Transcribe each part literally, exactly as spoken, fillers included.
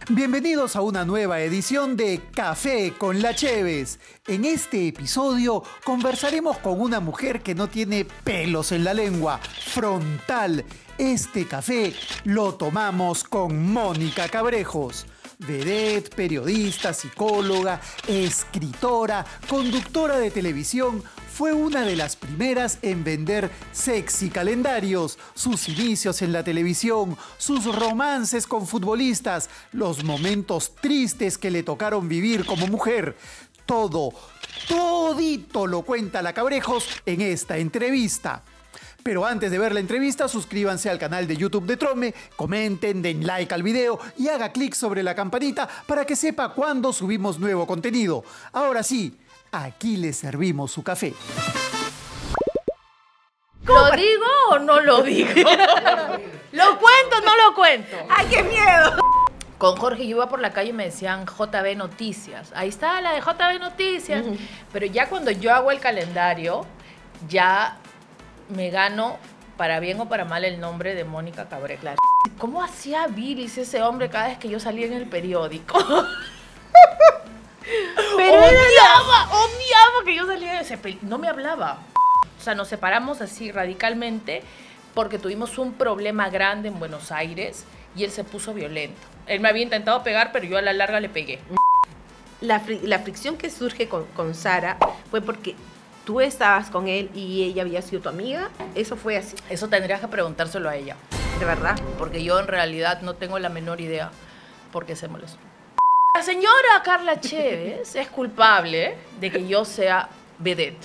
Bienvenidos a una nueva edición de Café con la Cheves. En este episodio conversaremos con una mujer que no tiene pelos en la lengua, frontal. Este café lo tomamos con Mónica Cabrejos. Vedette, periodista, psicóloga, escritora, conductora de televisión, fue una de las primeras en vender sexy calendarios, sus inicios en la televisión, sus romances con futbolistas, los momentos tristes que le tocaron vivir como mujer. Todo, todito lo cuenta la Cabrejos en esta entrevista. Pero antes de ver la entrevista, suscríbanse al canal de YouTube de Trome, comenten, den like al video y haga clic sobre la campanita para que sepa cuándo subimos nuevo contenido. Ahora sí, aquí les servimos su café. ¿Lo digo o no lo digo? ¿Lo cuento o no lo cuento? ¡Ay, qué miedo! Con Jorge yo iba por la calle y me decían J B Noticias. Ahí está la de J B Noticias. Uh-huh. Pero ya cuando yo hago el calendario, ya me gano, para bien o para mal, el nombre de Mónica Cabrejos. Claro. ¿Cómo hacía bilis ese hombre cada vez que yo salía en el periódico? Pero odiaba, odiaba que yo salía de ese periódico. No me hablaba. O sea, nos separamos así radicalmente porque tuvimos un problema grande en Buenos Aires y él se puso violento. Él me había intentado pegar, pero yo a la larga le pegué. La, fri la fricción que surge con, con Sara fue porque tú estabas con él y ella había sido tu amiga. ¿Eso fue así? Eso tendrías que preguntárselo a ella. ¿De verdad? Porque yo en realidad no tengo la menor idea por qué se molestó. La señora Carla Cheves es culpable de que yo sea vedette.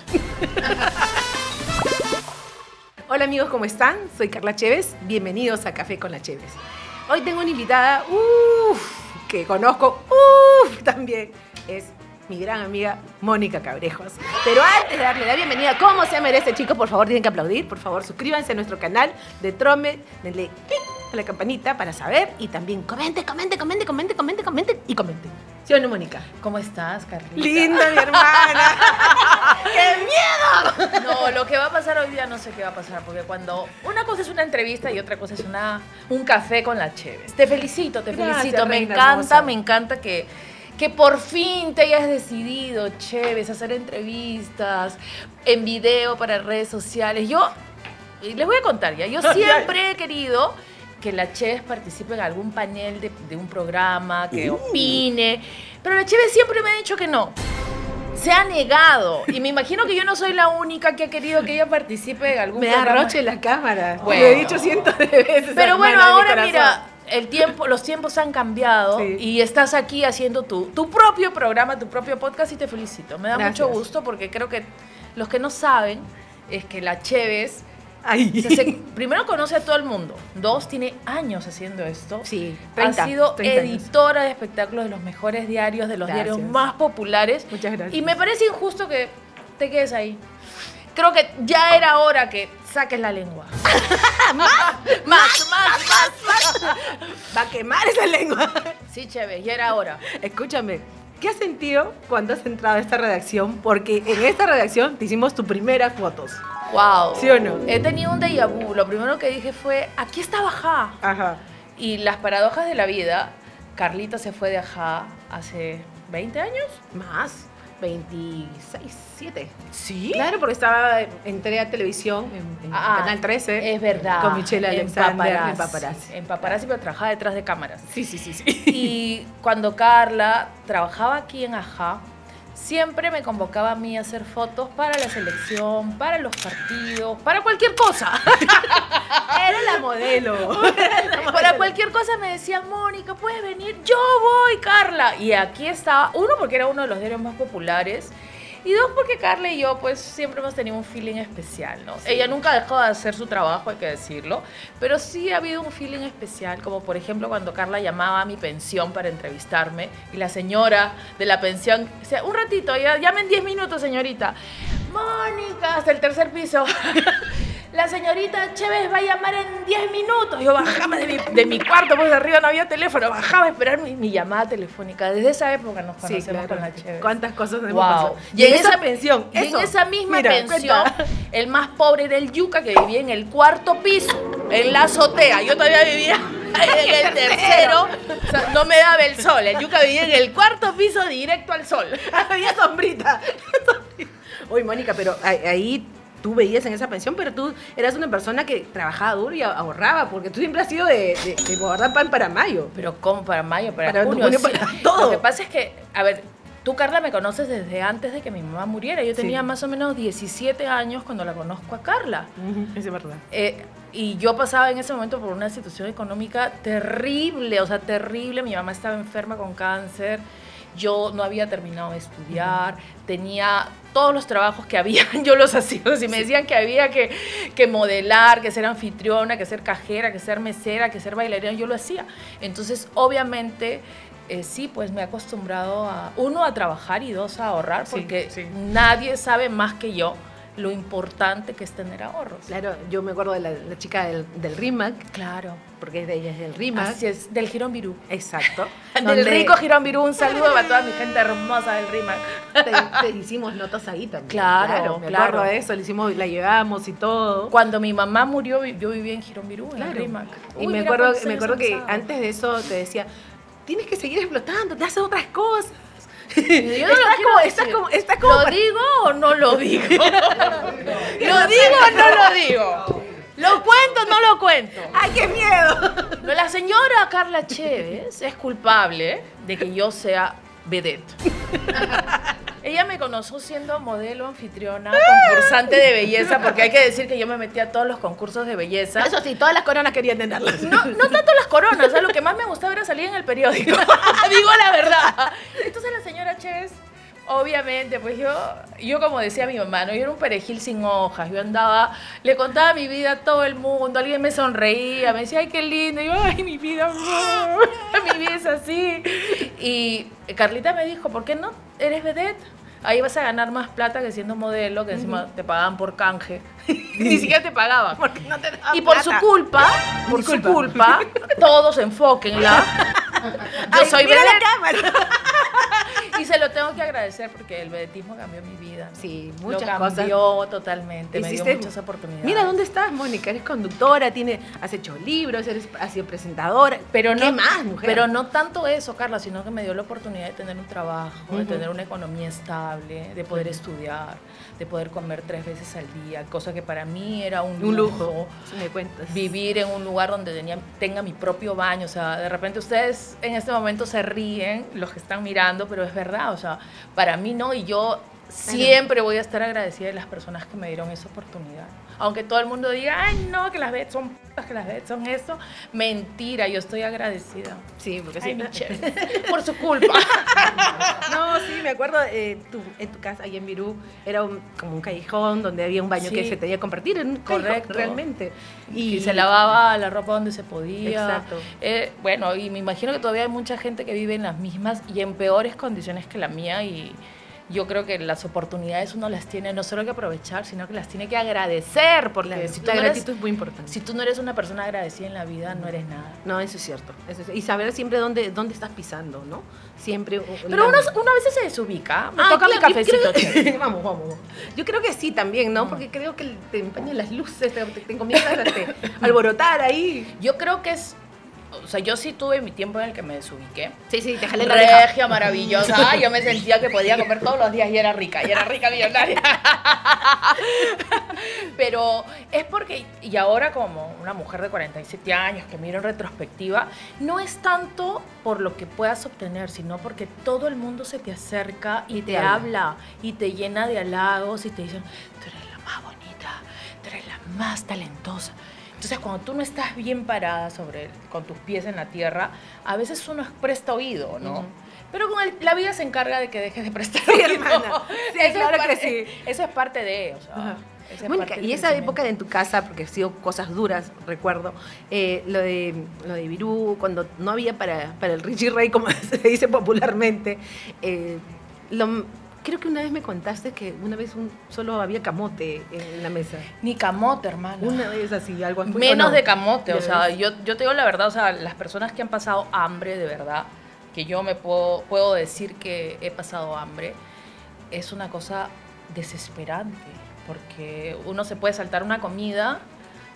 Hola amigos, ¿cómo están? Soy Carla Cheves. Bienvenidos a Café con la Cheves. Hoy tengo una invitada, uff, que conozco, uff, también. Es mi gran amiga Mónica Cabrejos. Pero antes de darle la bienvenida, ¿cómo se merece, chicos? Por favor, tienen que aplaudir. Por favor, suscríbanse a nuestro canal de Trome. Denle clic a la campanita para saber. Y también comente, comente, comente, comente, comente, comente y comente. ¿Sí o no, Mónica? ¿Cómo estás, Carlita? Linda, mi hermana. ¡Qué miedo! No, lo que va a pasar hoy día no sé qué va a pasar. Porque cuando una cosa es una entrevista y otra cosa es una, un café con la Cheves. Te felicito, te Gracias, felicito. Me reina encanta, hermosa. me encanta que... que por fin te hayas decidido, Cheves, hacer entrevistas en video para redes sociales. Yo, les voy a contar ya, yo siempre he querido que la Cheves participe en algún panel de, de un programa, que uh. opine, pero la Cheves siempre me ha dicho que no. Se ha negado. Y me imagino que yo no soy la única que ha querido que ella participe en algún me programa. Me arroche la cámara. Bueno. Lo he dicho cientos de veces. Pero bueno, ahora mira... El tiempo, los tiempos han cambiado, sí, y estás aquí haciendo tu, tu propio programa, tu propio podcast, y te felicito. Me da Gracias. mucho gusto porque creo que los que no saben es que la Cheves se, se, primero conoce a todo el mundo. Dos, tiene años haciendo esto. Sí, treinta, ha sido editora de espectáculos de los mejores diarios, de los Gracias. diarios más populares. Muchas gracias. Y me parece injusto que te quedes ahí. Creo que ya era hora que saques la lengua. ¿Más? Más, más, más, más. Va a quemar esa lengua. Sí, Cheves, ya era hora. Escúchame, ¿qué has sentido cuando has entrado a esta redacción? Porque en esta redacción te hicimos tus primeras fotos. Wow. ¿Sí o no? He tenido un déjà vu. Lo primero que dije fue, aquí está Ajá. Ajá. Y las paradojas de la vida, Carlita se fue de Ajá hace veinte años. Más. veintiséis, siete. ¿Sí? Claro, porque estaba, entré a televisión en, en ah, Canal trece. Es verdad. Con Michelle Alexander en en Paparazzi. En Paparazzi, pero trabajaba detrás de cámaras. Sí, sí, sí, sí. Y cuando Carla trabajaba aquí en Ajá, siempre me convocaba a mí a hacer fotos para la selección, para los partidos, para cualquier cosa. Era la modelo. Era la modelo. Para cualquier cosa me decían, Mónica, ¿puedes venir? Yo voy, Carla. Y aquí estaba, uno, porque era uno de los diarios más populares, y dos, porque Carla y yo, pues, siempre hemos tenido un feeling especial, ¿no? Sí. Ella nunca dejó de hacer su trabajo, hay que decirlo, pero sí ha habido un feeling especial, como por ejemplo cuando Carla llamaba a mi pensión para entrevistarme, y la señora de la pensión decía, un ratito, ya, llame en diez minutos, señorita. Mónica, hasta el tercer piso. La señorita Cheves va a llamar en diez minutos. Yo bajaba de mi, de mi cuarto, pues arriba no había teléfono, bajaba a esperar mi, mi llamada telefónica. Desde esa época nos conocemos, sí, claro, con la Cheves. ¿Cuántas cosas hemos wow. pasado? Y, y en esa, esa pensión, y eso, en esa misma mira, pensión, cuenta. El más pobre era el Yuca, que vivía en el cuarto piso, en la azotea. Yo todavía vivía en el tercero, o sea, no me daba el sol. El yuca vivía en el cuarto piso directo al sol. Había sombrita. Uy, Mónica, pero ahí tú veías en esa pensión, pero tú eras una persona que trabajaba duro y ahorraba, porque tú siempre has sido de, de, de guardar pan para mayo. Pero ¿cómo para mayo? Para, para junio, junio, sí. para todo. Lo que pasa es que, a ver, tú, Carla, me conoces desde antes de que mi mamá muriera. Yo tenía sí. más o menos diecisiete años cuando la conozco a Carla. Uh-huh, es verdad. Eh, y yo pasaba en ese momento por una situación económica terrible, o sea, terrible. Mi mamá estaba enferma con cáncer. Yo no había terminado de estudiar, uh-huh. tenía todos los trabajos que había, yo los hacía. Si me decían que había que, que modelar, que ser anfitriona, que ser cajera, que ser mesera, que ser bailarina, yo lo hacía. Entonces, obviamente, eh, sí, pues me he acostumbrado a, uno, a trabajar y dos, a ahorrar, porque sí, sí. nadie sabe más que yo lo importante que es tener ahorros. Claro, yo me acuerdo de la, la chica del, del RIMAC. Claro. Porque es de ella, es del RIMAC. Así es, del Girón Virú. Exacto. Del donde... rico Girón Virú, un saludo para toda mi gente hermosa del RIMAC. Te, te hicimos notas ahí también. Claro, claro. Me claro. acuerdo de eso, le hicimos, la llevamos y todo. Cuando mi mamá murió, yo vivía en Girón Virú, claro. en el RIMAC. Uy, y me acuerdo, me acuerdo que antes de eso te decía, tienes que seguir explotando, te haces otras cosas. Yo no estás, lo como, estás, como, estás como... ¿Lo digo o no lo digo? ¿Lo digo o no lo digo? ¿Lo cuento o no lo cuento? ¡Ay, qué miedo! La señora Carla Chévez es culpable de que yo sea vedette. Ella me conoció siendo modelo, anfitriona, concursante de belleza, porque hay que decir que yo me metí a todos los concursos de belleza. Eso sí, todas las coronas querían tenerlas. No, no tanto las coronas, o sea, lo que más me gustaba era salir en el periódico. Digo la verdad. Entonces la señora Chévez, obviamente, pues yo, yo como decía mi mamá, ¿no? Yo era un perejil sin hojas, yo andaba, le contaba mi vida a todo el mundo, alguien me sonreía, me decía, ay, qué lindo, y yo, ay, mi vida, mi vida es así. Y Carlita me dijo, ¿por qué no? ¿Eres vedette? Ahí vas a ganar más plata que siendo modelo, que encima uh-huh. te pagaban por canje. Ni siquiera te pagaban. Porque no te daban y por plata. su culpa, por su culpa, todos enfóquenla. Yo Ay, soy mira vedette. la cámara. Y se lo tengo que agradecer porque el vedetismo cambió mi vida, ¿no? Sí, muchas lo cambió cosas. totalmente, Hiciste, me dio muchas oportunidades. Mira, ¿dónde estás, Mónica? Eres conductora, tiene, has hecho libros, eres, has sido presentadora. Pero ¿Qué no, más, mujer? Pero no tanto eso, Carla, sino que me dio la oportunidad de tener un trabajo, uh-huh. de tener una economía estable, de poder uh-huh. estudiar, de poder comer tres veces al día, cosa que para mí era un, un lujo. lujo. Si me cuentas. Vivir en un lugar donde tenía, tenga mi propio baño, o sea, de repente ustedes en este momento se ríen, los que están mirando, pero es verdad, o sea, para mí no, y yo siempre voy a estar agradecida de las personas que me dieron esa oportunidad. Aunque todo el mundo diga, ay, no, que las vedettes son p***, que las vedettes son eso. Mentira, yo estoy agradecida. Sí, porque ay, sí. Mi Chévez, por su culpa. No, sí, me acuerdo, eh, tu, en tu casa, ahí en Virú, era un, como un callejón donde había un baño sí. que se tenía que compartir. En un Correcto. Callejón, realmente. Y, y se lavaba la ropa donde se podía. Exacto. Eh, bueno, y me imagino que todavía hay mucha gente que vive en las mismas y en peores condiciones que la mía, y yo creo que las oportunidades uno las tiene no solo que aprovechar, sino que las tiene que agradecer, porque claro, si tú la no gratitud eres, es muy importante. Si tú no eres una persona agradecida en la vida, no eres nada. No, eso es cierto. Eso es, y saber siempre dónde, dónde estás pisando, ¿no? Siempre. Pero uno, uno a veces se desubica. Me ah, toca claro, mi cafecito. Creo, vamos, vamos. Yo creo que sí también, ¿no? Mm. Porque creo que te empañan las luces, te, te, te comienzas a te, alborotar ahí. Yo creo que es... O sea, yo sí tuve mi tiempo en el que me desubiqué. Sí, sí, te jalé la Regia, oreja. maravillosa. Yo me sentía que podía comer todos los días y era rica. Y era rica millonaria. Pero es porque, y ahora como una mujer de cuarenta y siete años que miro en retrospectiva, no es tanto por lo que puedas obtener, sino porque todo el mundo se te acerca y, y te, te habla. habla y te llena de halagos y te dicen, tú eres la más bonita, tú eres la más talentosa. Entonces, cuando tú no estás bien parada sobre, con tus pies en la tierra, a veces uno presta oído, ¿no? Uh-huh. Pero con el, la vida se encarga de que dejes de prestar sí, oído. Hermana. Sí, eso claro es parte, que sí. Eso es parte de, o sea... Uh-huh. Mónica, y esa época en tu casa, porque han sido cosas duras, recuerdo, eh, lo de lo de Virú, cuando no había para, para el Richie Ray, como se dice popularmente, eh, lo... Creo que una vez me contaste que una vez un, solo había camote en la mesa. Ni camote, hermana. Una vez así, algo así. Menos no? de camote, o sea, yo, yo te digo la verdad, o sea, las personas que han pasado hambre de verdad, que yo me puedo, puedo decir que he pasado hambre, es una cosa desesperante, porque uno se puede saltar una comida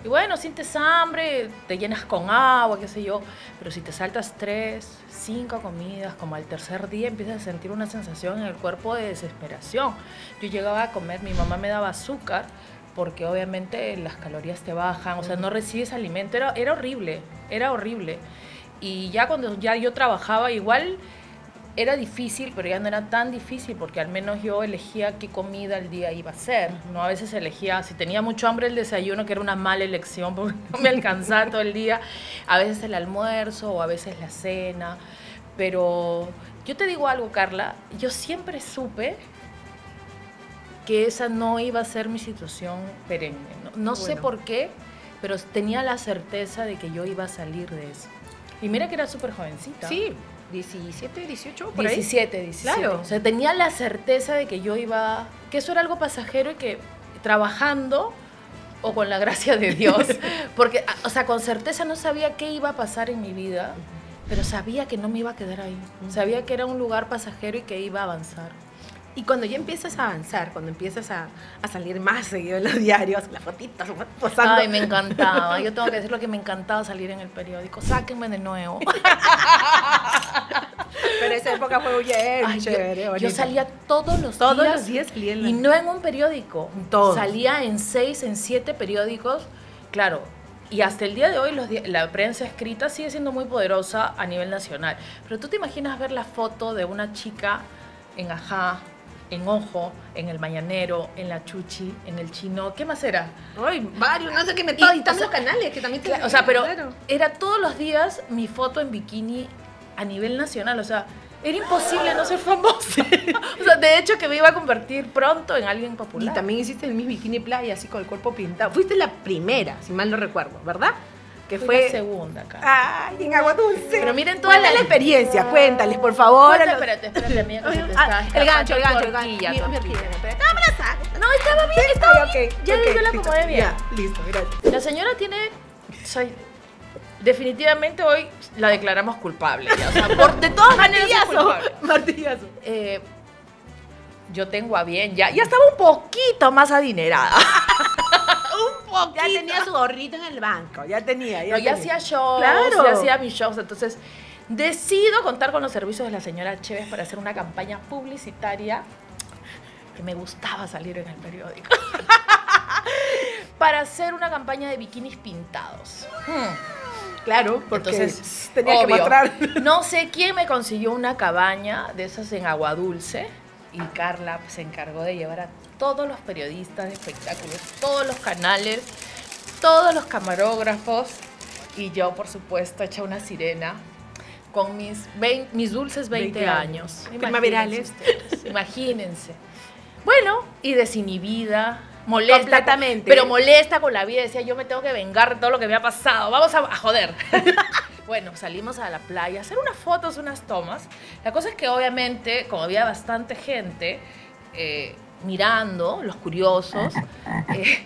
Y bueno, sientes hambre, te llenas con agua, qué sé yo, pero si te saltas tres, cinco comidas, como al tercer día empiezas a sentir una sensación en el cuerpo de desesperación. Yo llegaba a comer, mi mamá me daba azúcar, porque obviamente las calorías te bajan, o sea, no recibes alimento, era, era horrible, era horrible. Y ya cuando ya yo trabajaba, igual era difícil, pero ya no era tan difícil, porque al menos yo elegía qué comida al día iba a ser, ¿no? A veces elegía, si tenía mucho hambre el desayuno, que era una mala elección, porque no me alcanzaba todo el día, a veces el almuerzo o a veces la cena, pero yo te digo algo, Carla, yo siempre supe que esa no iba a ser mi situación perenne. No, no bueno. sé por qué, pero tenía la certeza de que yo iba a salir de eso. Y mira que era súper jovencita. Sí, diecisiete, dieciocho, por diecisiete, ahí. diecisiete. Claro. O sea, tenía la certeza de que yo iba, que eso era algo pasajero y que trabajando o con la gracia de Dios, porque, o sea, con certeza no sabía qué iba a pasar en mi vida, pero sabía que no me iba a quedar ahí. Sabía que era un lugar pasajero y que iba a avanzar. Y cuando ya empiezas a avanzar, cuando empiezas a, a salir más seguido en los diarios, las fotitos posando. Ay, me encantaba. Yo tengo que decir lo que me encantaba salir en el periódico. Sáquenme de nuevo. Pero esa época fue bien Ay, chévere. Yo, yo salía todos los todos días. los días salía en la... Y no en un periódico. Todos. Salía en seis, en siete periódicos. Claro. Y hasta el día de hoy los, la prensa escrita sigue siendo muy poderosa a nivel nacional. Pero tú te imaginas ver la foto de una chica en Ajá, en Ojo, en El Mañanero, en La Chuchi, en El Chino, ¿qué más era? Ay, varios, no sé qué me... Y, Y, y también o sea, los canales, que también... Claro, o sea, pero claro. Era todos los días mi foto en bikini a nivel nacional, o sea, era imposible no ser famosa. O sea, de hecho que me iba a convertir pronto en alguien popular. Y también hiciste el Miss Bikini Playa, así con el cuerpo pintado. Fuiste la primera, si mal no recuerdo, ¿verdad? Que Fui fue la segunda acá. Ay, en Agua Dulce. Pero miren toda Cuéntale la... la experiencia, cuéntales, por favor. Cuéntale, los... espérate, espérate, amiga, que se te ah, está el gancho, el escapando gancho, el gancho. tortilla, Mi, mi tortilla. horquilla, espera. No, me la saco. No, estaba bien, estaba Ay, bien. ok, Ya ok, yo la listo. acomodé bien. Ya, listo, gracias. La señora tiene... O sea, definitivamente hoy la declaramos culpable. Ya, o sea, por, de todas maneras es culpable. Martillazo. Eh, yo tengo a bien, ya, ya estaba un poquito más adinerada. Un poquito. Ya tenía su gorrito en el banco, ya tenía. Ya, No, ya tenía. hacía shows, Claro. ya hacía mis shows, entonces decido contar con los servicios de la señora Chévez para hacer una campaña publicitaria que me gustaba salir en el periódico. Para hacer una campaña de bikinis pintados. Hmm. Claro, porque Entonces, tenía obvio, que mostrar. No sé quién me consiguió una cabaña de esas en Agua Dulce y Carla se encargó de llevar a todos los periodistas de espectáculos, todos los canales, todos los camarógrafos y yo, por supuesto, hecha una sirena con mis, veinte, mis dulces veinte, veinte años. años. Primaverales. Imagínense, imagínense. Bueno, y desinhibida, molesta. Completamente. Pero molesta con la vida. Decía, yo me tengo que vengar de todo lo que me ha pasado. Vamos a, a joder. Bueno, salimos a la playa a hacer unas fotos, unas tomas. La cosa es que obviamente, como había bastante gente eh, mirando, los curiosos, eh,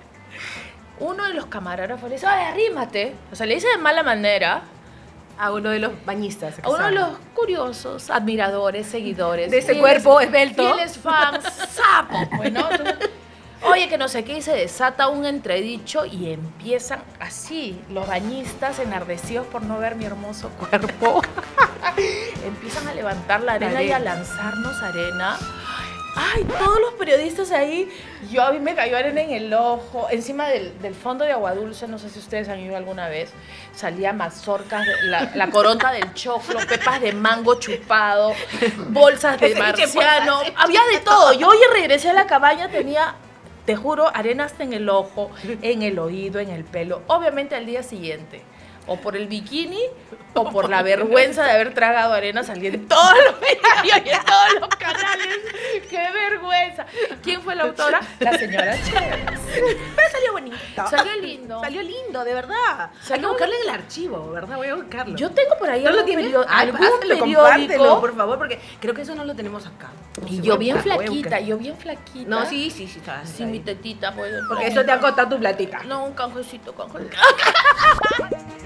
uno de los camarógrafos le dice, ¡ay, arrímate! O sea, le dice de mala manera A uno de los bañistas. a uno de los curiosos, admiradores, seguidores. De ese fieles- cuerpo esbelto. Fieles fans, sapos, pues, ¿no? Entonces, oye, que no sé qué, y se desata un entredicho y empiezan así, los bañistas enardecidos por no ver mi hermoso cuerpo, empiezan a levantar la arena, Arena. y a lanzarnos arena. Ay, todos los periodistas ahí, yo a mí me cayó arena en el ojo, encima del, del fondo de Agua Dulce, no sé si ustedes han ido alguna vez, salía mazorcas, de- la, la coronta del choclo, pepas de mango chupado, bolsas de marciano, había de todo. Yo hoy regresé a la cabaña, tenía, te juro, arena hasta en el ojo, en el oído, en el pelo. Obviamente al día siguiente, o por el bikini, o por la vergüenza de haber tragado arena, salí en todos los medios y en todos los canales. ¡Qué vergüenza! ¿Quién fue la autora? La señora Chévez. Pero salió bonito. Salió lindo. Salió lindo, de verdad. Hay Salió- que buscarlo en el archivo, ¿verdad? Voy a buscarlo. Yo tengo por ahí ¿No lo algún, tienes? perio- Ay, algún pásalo, compártelo, periódico. por favor, porque creo que eso no lo tenemos acá. No Y sé, yo voy bien a buscar, voy a flaquita, buscar. yo bien flaquita. No, sí, sí, sí. Está, Sin mi tetita, pues. Porque eso te ha costado tu platita. No, un canjecito, canjecito.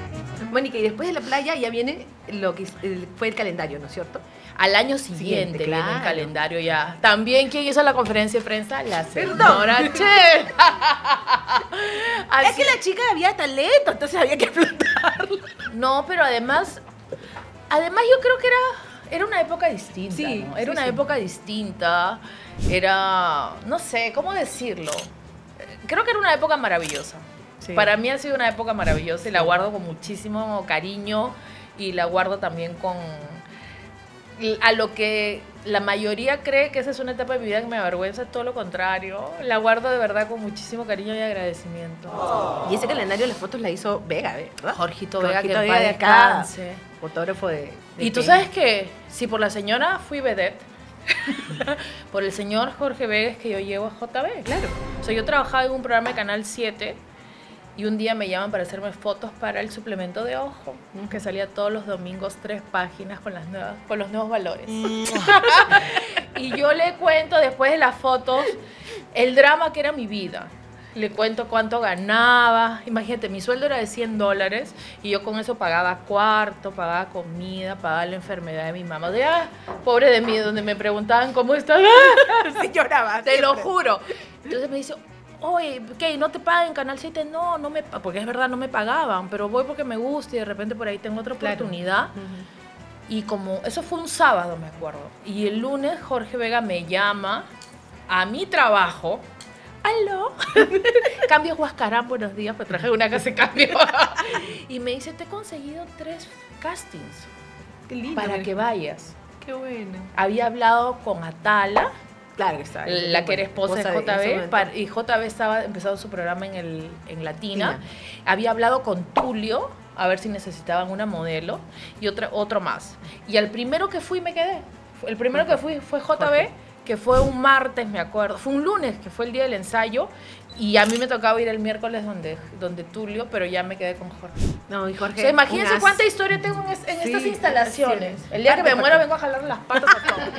Mónica, y después de la playa ya viene lo que el- fue el calendario, ¿no es cierto? Al año siguiente, Siguiente, viene claro. el calendario ya. También, ¿quién hizo la conferencia de prensa? La Perdón. señora Che. Es que la chica había talento, entonces había que explotarlo. No, pero además, además yo creo que era, era una época distinta, Sí, ¿no? Era sí, una sí. época distinta, era, no sé, ¿cómo decirlo? Creo que era una época maravillosa. Sí. Para mí ha sido una época maravillosa y la guardo con muchísimo cariño y la guardo también con... A lo que la mayoría cree que esa es una etapa de mi vida que me avergüenza, todo lo contrario. La guardo de verdad con muchísimo cariño y agradecimiento. Y ese calendario, las fotos la hizo Vega, ¿verdad? Jorgito Vega, que Jorgito en Vega paz de acá, descanse. fotógrafo de... de Y tú Peña. sabes que si por la señora fui vedette, por el señor Jorge Vega es que yo llevo a J B. Claro. O sea, yo trabajaba en un programa de Canal siete y un día me llaman para hacerme fotos para el suplemento de Ojo, que salía todos los domingos tres páginas con, las nuevas, con los nuevos valores. Y yo le cuento después de las fotos el drama que era mi vida. Le cuento cuánto ganaba. Imagínate, mi sueldo era de cien dólares y yo con eso pagaba cuarto, pagaba comida, pagaba la enfermedad de mi mamá. O sea, pobre de mí, donde me preguntaban cómo estaba. Sí, lloraba. Te lo siempre. juro. Entonces me dice, oye, ¿qué? ¿No te pagan Canal siete? No, no me pa-". Porque es verdad, no me pagaban, pero voy porque me gusta y de repente por ahí tengo otra Claro. oportunidad. Ujú. Y como, eso fue un sábado, me acuerdo. Y el lunes Jorge Vega me llama a mi trabajo. ¡Aló! Cambio Huascarán, buenos días, pues traje una que se cambió. Y me dice, te he conseguido tres castings Qué lindo. para me- que vayas. Qué bueno. Había hablado con Atala, Claro que está. la que era esposa de J en ese B, momento. para- y J B estaba empezando su programa en, el, en Latina. Latina. Había hablado con Tulio, a ver si necesitaban una modelo, y otra, otro más. Y al primero que fui me quedé. El primero que fui fue J B, Jorge. que fue un martes, me acuerdo. Fue un lunes, que fue el día del ensayo, y a mí me tocaba ir el miércoles donde, donde Tulio, pero ya me quedé con Jorge. No, y Jorge. O sea, imagínense un as. cuánta historia tengo en, es- en Sí, estas instalaciones. sí. El día que me Harto, muera Jorge. vengo a jalar las patas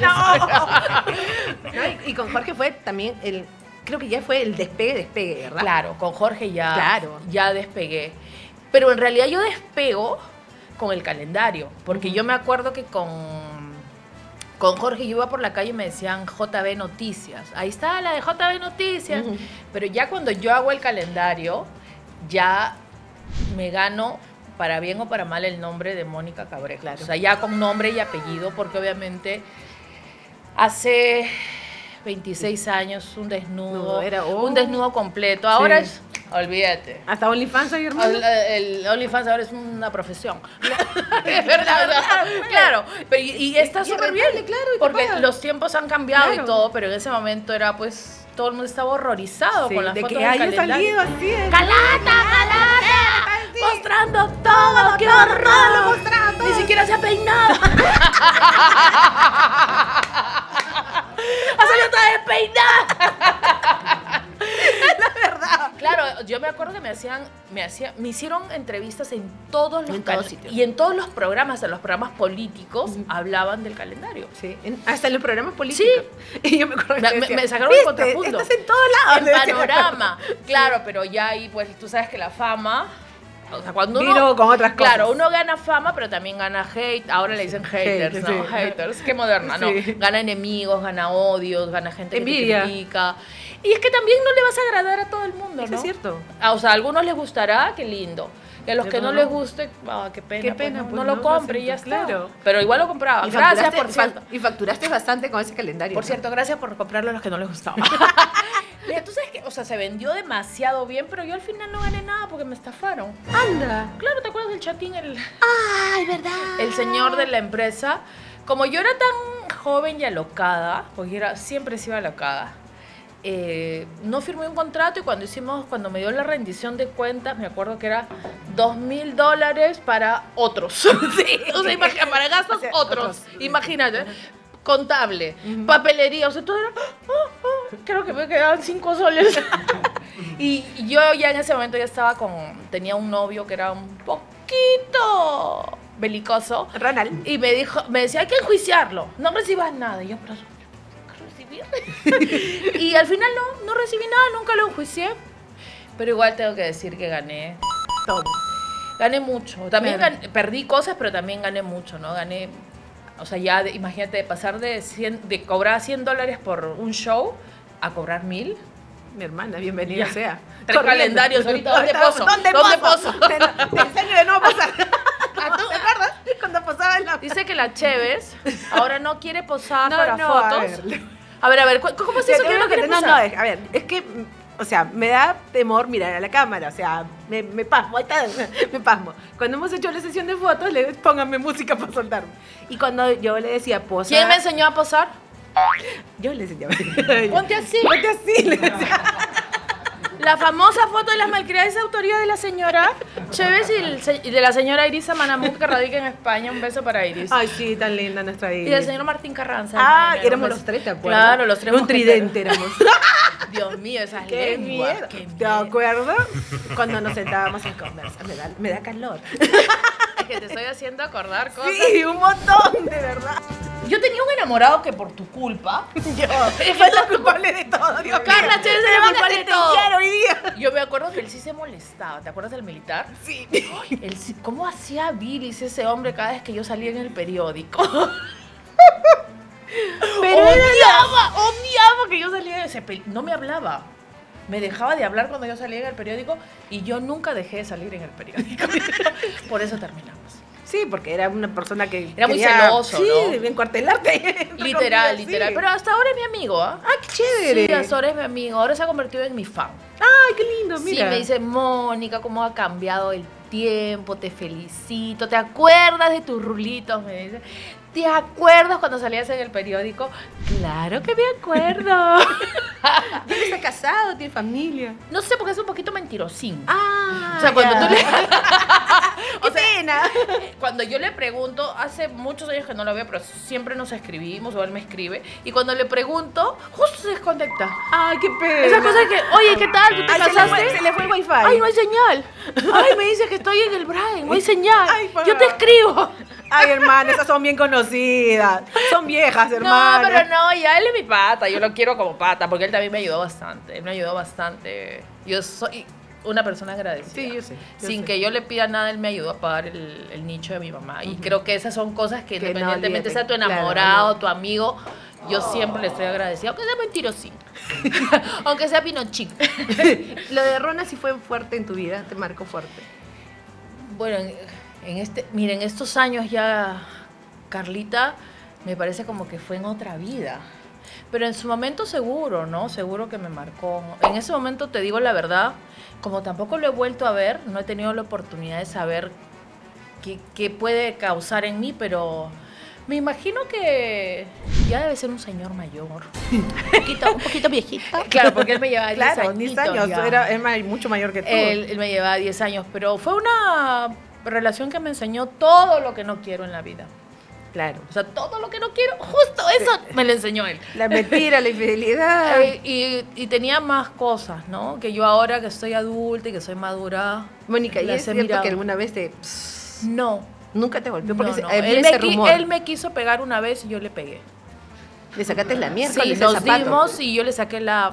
a todos. No, y, y con Jorge fue también el. Creo que ya fue el despegue, despegue, ¿verdad? Claro, con Jorge ya, Claro. ya despegué. Pero en realidad yo despego con el calendario, porque Ujú. yo me acuerdo que con, con Jorge yo iba por la calle y me decían J B Noticias. Ahí está la de J B Noticias. Ujú. Pero ya cuando yo hago el calendario, ya me gano, para bien o para mal, el nombre de Mónica Cabrejo. Claro. O sea, ya con nombre y apellido, porque obviamente hace veintiséis años un desnudo, No, era- oh. un desnudo completo. Ahora Sí. es, olvídate. Hasta OnlyFans hay, hermano. El, el OnlyFans ahora es una profesión. Es verdad, claro. Pero, y, y está Y es súper bien, rentable, claro, y te porque pagan. los tiempos han cambiado Claro. y todo, pero en ese momento era pues, todo el mundo estaba horrorizado Sí, con las de fotos que del haya calendario. salido así. ¿eh? ¡Calata, calata! Sí. Mostrando todo, qué horror. todo, mostrando todo. Ni siquiera se ha peinado. Ha salido toda despeinada. La verdad. Claro, yo me acuerdo que me hacían, me hacían, me hicieron entrevistas en todos los En todos cal- sitios. y en todos los programas, en los programas políticos, hablaban del calendario. Sí, en- hasta en los programas políticos. Y yo me acuerdo que Me, decía, me- me sacaron el "¿Viste? contrapunto. Estás en todos lados. En le decía. panorama. Claro, pero ya ahí, pues tú sabes que la fama. O sea, cuando uno. Vino con otras cosas. Claro, uno gana fama, pero también gana hate. Ahora le dicen haters, Hate, ¿no? sí. Haters. Qué moderna, ¿no? Sí. Gana enemigos, gana odios, gana gente Envidia. que te critica. Y es que también no le vas a agradar a todo el mundo, Eso ¿no? es cierto. Ah, o sea, a algunos les gustará, qué lindo. Y a los Y a que no otros les no. guste, ah, qué pena. Qué pues, pena, no, pues, no no, lo compre lo y ya siento, está. claro. Pero igual lo compraba. Y Gracias, facturaste- por cierto. fa- Y facturaste bastante con ese calendario. Por ¿no? cierto, gracias por comprarlo a los que no les gustaba. Mira, tú sabes que, o sea, se vendió demasiado bien, pero yo al final no gané nada porque me estafaron. Anda. Claro, ¿te acuerdas del chatín? El, Ay, verdad. el señor de la empresa. Como yo era tan joven y alocada, porque era, siempre he sido alocada, eh, no firmé un contrato y cuando hicimos, cuando me dio la rendición de cuentas, me acuerdo que era dos mil dólares para otros. Sí, o sea, imagina, para gastos O sea, otros. otros. Imagínate. Contable, Ujú. papelería, o sea, todo era. ah, ah, creo que me quedaban cinco soles. Y yo ya en ese momento ya estaba con. Tenía un novio que era un poquito belicoso. Ronald. Y me dijo, me decía, hay que enjuiciarlo, no recibas nada. Y yo, pero ¿qué recibir? Y al final no, no recibí nada, nunca lo enjuicié. Pero igual tengo que decir que gané. Todo. gané mucho. También Claro. gané- perdí cosas, pero también gané mucho, ¿no? Gané, o sea, ya de- imagínate, de pasar de, cien, de cobrar cien dólares por un show a cobrar mil. Mi hermana, bienvenida Ya. sea. Tres Corriendo. calendarios ahorita, ¿dónde poso? ¿Dónde, ¿Dónde poso? poso? Te, te enseño de nuevo a posar. ¿Te acuerdas? Cuando posaba en la... Dice que la Cheves ahora no quiere posar No, para no, fotos. a ver. A ver, a ver, cu- ¿cómo es eso que no quiere no, no, posar? es- a ver, es que, mm, o sea, me da temor mirar a la cámara, o sea, me, me pasmo, ahí está, me pasmo. Cuando hemos hecho la sesión de fotos, le pónganme música para soltarme. Y cuando yo le decía posa... ¿Quién me enseñó a posar? Yo le enseñaba. Ponte así. Ponte así, le decía. La famosa foto de las malcriadas es autoría de la señora Cheves y, el se- y de la señora Iris Manamú, que radica en España. Un beso para Iris. Ay, sí, tan linda nuestra Y vida. del señor Martín Carranza. Ah, También, éramos un los beso. tres, ¿te acuerdas? Claro, los tres Un mosqueteros. tridente éramos. Dios mío, esas Qué lenguas. miedo. Qué ¿Te miedo. acuerdas? Cuando nos sentábamos en conversa. Me da, me da calor. Es que te estoy haciendo acordar cosas. Sí, un montón, de verdad. Yo tenía un enamorado que por tu culpa. Yo. Fue la culpable de todo, Dios mío. Carla Chévez es Me la van a culpable de todo. sentenciar hoy día. Yo me acuerdo que él sí se molestaba. ¿Te acuerdas del militar? Sí. Él sí- ¿Cómo hacía bilis ese hombre cada vez que yo salía en el periódico? Pero odiaba, odiaba que yo salía de ese periódico. No me hablaba. Me dejaba de hablar cuando yo salía en el periódico y yo nunca dejé de salir en el periódico. Por eso terminamos. Sí, porque era una persona que Era muy quería, celoso, sí, ¿no? encuartelarte. Literal, Sí. literal. Pero hasta ahora es mi amigo, ¿ah? Ah, qué chévere. Sí, hasta ahora es mi amigo. Ahora se ha convertido en mi fan. Ay, qué lindo, mira. Sí, me dice, Mónica, cómo ha cambiado el tiempo, te felicito. ¿Te acuerdas de tus rulitos? Me dice. ¿Te acuerdas cuando salías en el periódico? Claro que me acuerdo. ¿Ya está casado? ¿Tiene familia? No sé, porque es un poquito mentirosín. Ah, O sea, cuando ya. tú le... ¡Qué O sea, pena! cuando yo le pregunto, hace muchos años que no lo veo, pero siempre nos escribimos o él me escribe, y cuando le pregunto, justo se desconecta. Ay, qué pena. Esas cosas que, oye, ¿qué tal? ¿Tú te Ay, se le, casaste? fue, se le fue el wifi. Ay, no hay señal. Ay, me dice que estoy en el Braille, no hay señal. Ay, por Yo te favor. escribo. Ay, hermana, esas son bien conocidas. Son viejas, hermana. No, pero no, ya él es mi pata, yo lo quiero como pata, porque él también me ayudó bastante, él me ayudó bastante. Yo soy una persona agradecida. Sí, yo sé. yo Sin sé. que yo le pida nada, él me ayudó a pagar el, el nicho de mi mamá. Y creo que esas son cosas que, Que no, independientemente olvídate. sea tu Claro, enamorado, no. tu amigo, yo siempre le estoy agradecida, aunque sea mentirosín, aunque sea pinochín. Lo de Rona sí fue fuerte en tu vida, te marcó fuerte. Bueno, en, en este, miren, estos años ya, Carlita, me parece como que fue en otra vida. Pero en su momento seguro, ¿no? Seguro que me marcó. En ese momento, te digo la verdad, como tampoco lo he vuelto a ver, no he tenido la oportunidad de saber qué, qué puede causar en mí, pero me imagino que ya debe ser un señor mayor. Un poquito, un poquito viejito. Claro, porque él me llevaba diez Claro, añitos diez años, ya. era, es ma- mucho mayor que tú. Él, él me llevaba diez años, pero fue una relación que me enseñó todo lo que no quiero en la vida. Claro. O sea, todo lo que no quiero, justo eso me lo enseñó él. La mentira, la infidelidad. Eh, y, y tenía más cosas, ¿no? Que yo ahora que estoy adulta y que soy madura. Mónica, ¿y las es he cierto mirado. que alguna vez te... No. nunca te golpeó? Porque no, se- no. eh, viene Él, me ese qui- rumor. él me quiso pegar una vez y yo le pegué. Le sacaste la mierda. Sí, nos dimos y yo le saqué la...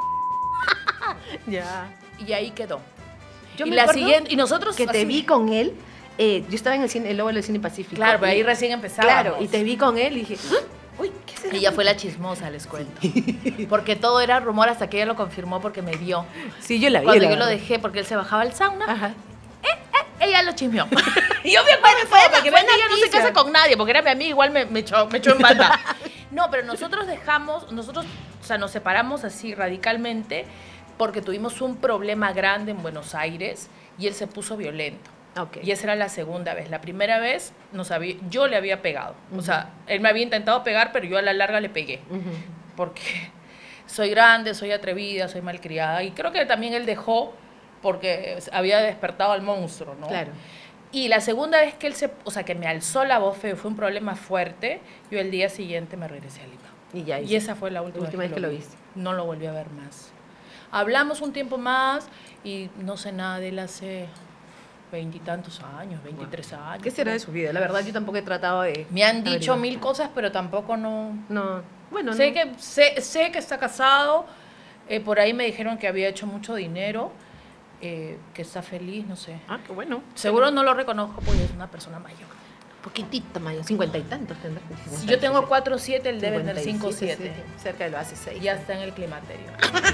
Ya. Y ahí quedó. Yo y me la acuerdo siguiente, y nosotros que te así- vi con él. eh, yo estaba en el cine, el lobo del cine Pacífico. Claro, pero ahí y- recién empezaba. Claro, y te vi con él y dije, "Ah, uy, ¿qué será?" Ella fue la chismosa, les cuento. Porque todo era rumor hasta que ella lo confirmó porque me vio. Sí, yo la vi. Cuando la yo lo verdad. dejé porque él se bajaba al sauna, Ajá. ella lo chismeó. Y yo me acuerdo Fue- fue- porque fue ven que ella no se noticia. casa con nadie, porque era mi amiga, igual me, me, echó, me echó en banda. No, pero nosotros dejamos, nosotros, o sea, nos separamos así radicalmente porque tuvimos un problema grande en Buenos Aires y él se puso violento. Ok. Y esa era la segunda vez. La primera vez nos había, yo le había pegado. O sea, él me había intentado pegar, pero yo a la larga le pegué. Ujú. Porque soy grande, soy atrevida, soy malcriada. Y creo que también él dejó porque había despertado al monstruo, ¿no? Claro. Y la segunda vez que él se, o sea, que me alzó la voz feo, fue un problema fuerte, yo el día siguiente me regresé a Lima. Y ya. Y esa fue la última, última vez que lo vi. viste. No lo volví a ver más. Hablamos un tiempo más y no sé nada de él hace veintitantos años, veintitrés años. ¿Qué será de su vida? La verdad, yo tampoco he tratado de... Me han dicho averiguar. mil cosas, pero tampoco no... No, bueno, sé, no. que, sé, sé que está casado, eh, por ahí me dijeron que había hecho mucho dinero, eh, que está feliz, no sé. Ah, qué bueno. Seguro no lo reconozco porque es una persona mayor. Poquitito mayor, cincuenta y tantos tendrás. Si yo tengo cuatro siete, él debe tener cinco siete. Cerca de los hace seis. Ya está en el climaterio.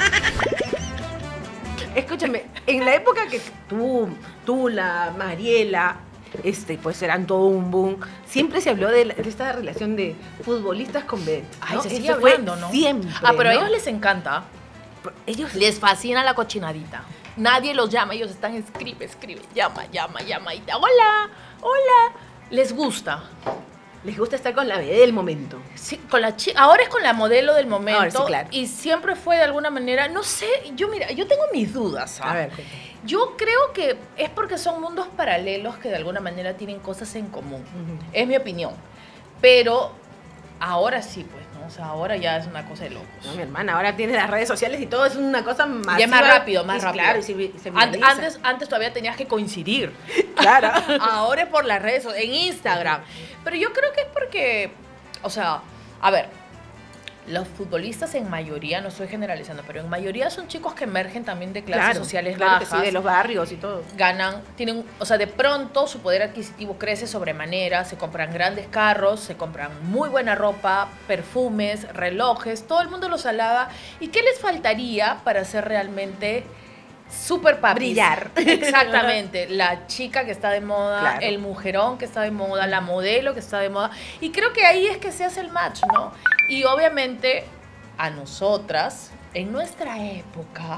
Escúchame, en la época que tú, tú, la Mariela, este, pues eran todo un boom, siempre se habló de, la- de esta relación de futbolistas con vedettes. Ay, ¿no? se sigue Eso fue hablando, ¿no? Siempre. Ah, pero a ¿no? ellos les encanta. Ellos Les fascina la cochinadita. Nadie los llama, ellos están escribe, escribe, llama, llama, llama y te, hola, hola. Les gusta. les gusta estar con la vedette del momento. Sí, con la chi- ahora es con la modelo del momento. Ahora sí, claro. Y siempre fue de alguna manera, no sé, yo mira, yo tengo mis dudas. ¿ah? A ver, cuéntame. Yo creo que es porque son mundos paralelos que de alguna manera tienen cosas en común. Ujú. Es mi opinión. Pero ahora sí, pues, ¿no? O sea, ahora ya es una cosa de locos. No, mi hermana, ahora tiene las redes sociales y todo es una cosa más. Ya es más rápido, más rápido. Claro, y se, vi- se Ant- viraliza. antes, antes todavía tenías que coincidir. Claro. Ahora es por las redes, so- en Instagram. Pero yo creo que es porque, o sea, a ver, los futbolistas en mayoría, no estoy generalizando, pero en mayoría son chicos que emergen también de clases Claro, sociales claro que bajas. sí, de los barrios y todo. Ganan, tienen, o sea, de pronto su poder adquisitivo crece sobremanera, se compran grandes carros, se compran muy buena ropa, perfumes, relojes, todo el mundo los alaba. ¿Y qué les faltaría para ser realmente super papis? Brillar. Exactamente, la chica que está de moda, Claro. el mujerón que está de moda, la modelo que está de moda. Y creo que ahí es que se hace el match, ¿no? Y obviamente a nosotras, en nuestra época,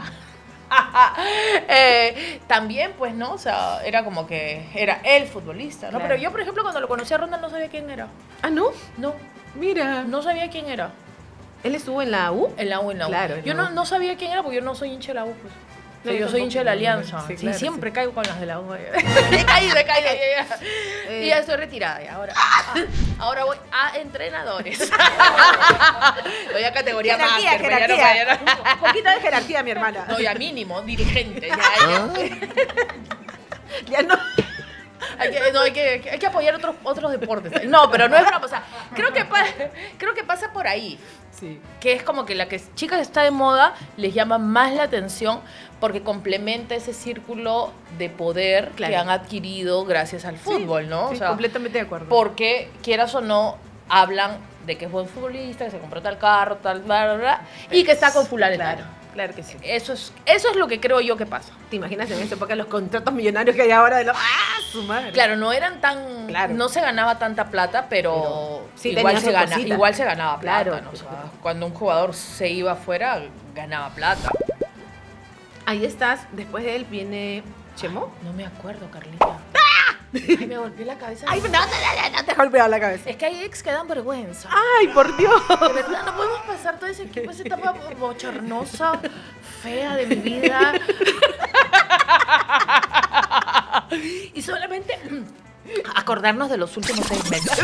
eh, también, pues, ¿no? O sea, era como que era el futbolista, ¿no? Claro. Pero yo, por ejemplo, cuando lo conocí a Ronda no sabía quién era. Ah, ¿no? No, Mira. no sabía quién era. Él estuvo en la U. En la U, en la U. Claro, en yo la no, U. no sabía quién era porque yo no soy hincha de la U, pues. O sea, No, yo yo soy tampoco, hincha de la no, no, Alianza. sí, Sí, claro, siempre sí. caigo con las de la U. Me caí, me caí. ya, ya. Eh. Y ya estoy retirada. Y ahora, ahora voy a entrenadores. Voy a categoría Jerarquía, máster. pues, ya no jerarquía. para- Un poquito de jerarquía, mi hermana. No, ya mínimo, dirigente. Ya, ya. Ya no. Hay que, no, hay que, hay que apoyar otros, otros deportes. No, pero no es broma. O sea, creo que, pa- creo que pasa por ahí. Sí. Que es como que la que chicas está de moda les llama más la atención porque complementa ese círculo de poder Claro. que han adquirido gracias al fútbol, ¿no? Sí, O sea, completamente de acuerdo. porque quieras o no, hablan de que es buen futbolista, que se compró tal carro, tal, bla, bla, bla, y que está con fulano. Claro, claro que sí. Eso es, eso es lo que creo yo que pasa. ¿Te imaginas en esa época los contratos millonarios que hay ahora de los... ¡Ah, su madre! Claro, no eran tan, Claro. no se ganaba tanta plata, pero, Pero sí igual, tenía se su gana, cosita. igual se ganaba plata, Claro. ¿no? O sea, cuando un jugador se iba afuera, ganaba plata. Ahí estás, después de él viene Chemo. No me acuerdo, Carlita. Ay, me golpeé la cabeza. Ay, no, no, no, no te has golpeado la cabeza. Es que hay ex que dan vergüenza. Ay, por Dios. De verdad, no podemos pasar todo ese equipo, esa etapa bochornosa, fea de mi vida. Y solamente acordarnos de los últimos seis meses.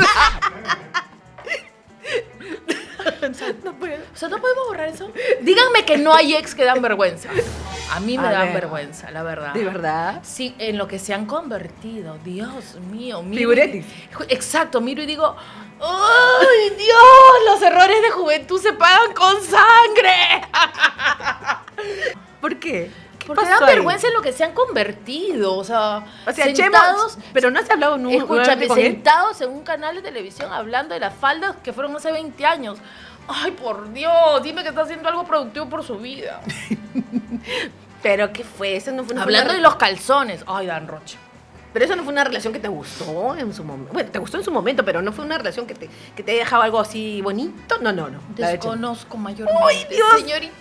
No puedo. O sea, ¿no podemos borrar eso? Díganme que no hay ex que dan vergüenza. A mí me A dan ver. vergüenza, la verdad. ¿De verdad? Sí, en lo que se han convertido. Dios mío. miro Figuretis. y- Exacto, miro y digo, ¡ay, Dios! Los errores de juventud se pagan con sangre. ¿Por qué? ¿Qué Porque pasó dan ahí? vergüenza en lo que se han convertido. O sea, O sea, sentados, Chemo, pero no has hablado nu- escúchame, nuevamente con él. sentados en un canal de televisión hablando de las faldas que fueron hace veinte años. Ay, por Dios, dime que está haciendo algo productivo por su vida. Pero ¿qué fue? Eso no fue no fue Hablando una- de los calzones. Ay, Dan Rocha. Pero eso no fue una relación que te gustó en su momento. Bueno, te gustó en su momento, pero no fue una relación que te, que te dejaba algo así bonito. No, no, no. La de Chemo. Desconozco mayormente. ¡Ay, Dios! Señorita.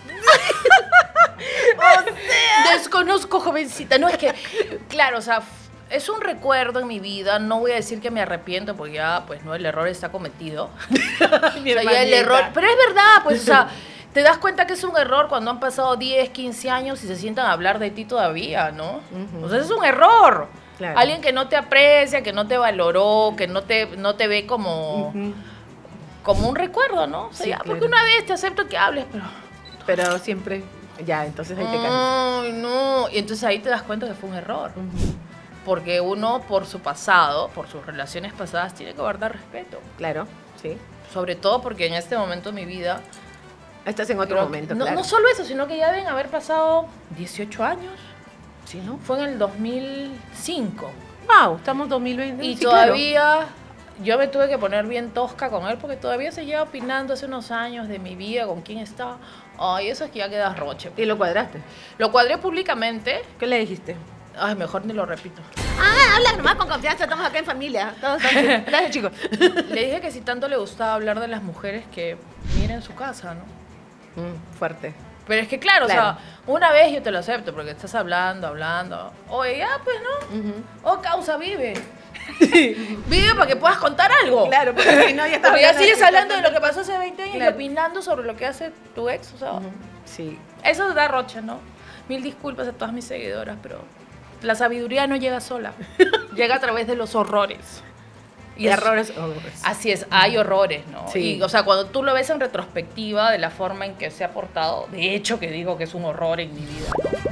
Desconozco, jovencita. No, es que, claro, o sea, f- es un recuerdo en mi vida. No voy a decir que me arrepiento porque ya, pues, no, el error está cometido. Mi O sea, ya el hermanita. error. Pero es verdad, pues, o sea, te das cuenta que es un error cuando han pasado diez, quince años y se sientan a hablar de ti todavía, ¿no? Ujú. O sea, es un error. Claro. Alguien que no te aprecia, que no te valoró, que no te, no te ve como, Ujú. como un recuerdo, ¿no? O sea, Sí, ya, claro. porque una vez te acepto que hables, pero... Pero siempre. Ya, entonces ahí te cansas. Ay, no. Y entonces ahí te das cuenta que fue un error. Porque uno, por su pasado, por sus relaciones pasadas, tiene que guardar respeto. Claro, sí. Sobre todo porque en este momento de mi vida... Estás en otro creo que- momento, no, claro. no solo eso, sino que ya deben haber pasado dieciocho años. Sí, ¿no? Fue en el dos mil cinco. Wow, estamos en dos mil veinte. Y sí, todavía claro. Yo me tuve que poner bien tosca con él porque todavía se lleva opinando hace unos años de mi vida, con quién está. Ay, eso es que ya queda roche. ¿Y lo cuadraste? Lo cuadré públicamente. ¿Qué le dijiste? Ay, mejor ni lo repito. Ah, habla nomás con confianza, estamos acá en familia. Todos están... Gracias, chicos. Le dije que si tanto le gustaba hablar de las mujeres, que miren su casa, ¿no? Mm, fuerte. Pero es que claro, claro, o sea, una vez yo te lo acepto porque estás hablando, hablando. Oye, ya, pues, ¿no? Uh-huh. Oh, causa, vive. Vive para que puedas contar algo. Claro, porque si no ya está. Porque ya sigues hablando de lo que pasó hace veinte años claro. y opinando sobre lo que hace tu ex, o sea. Uh-huh. Sí. Eso da roche, ¿no? Mil disculpas a todas mis seguidoras, pero la sabiduría no llega sola. Llega a través de los horrores. Y errores, horrores. Así es, hay horrores, ¿no? Sí. Y, o sea, cuando tú lo ves en retrospectiva de la forma en que se ha portado, de hecho que digo que es un horror en mi vida, ¿no?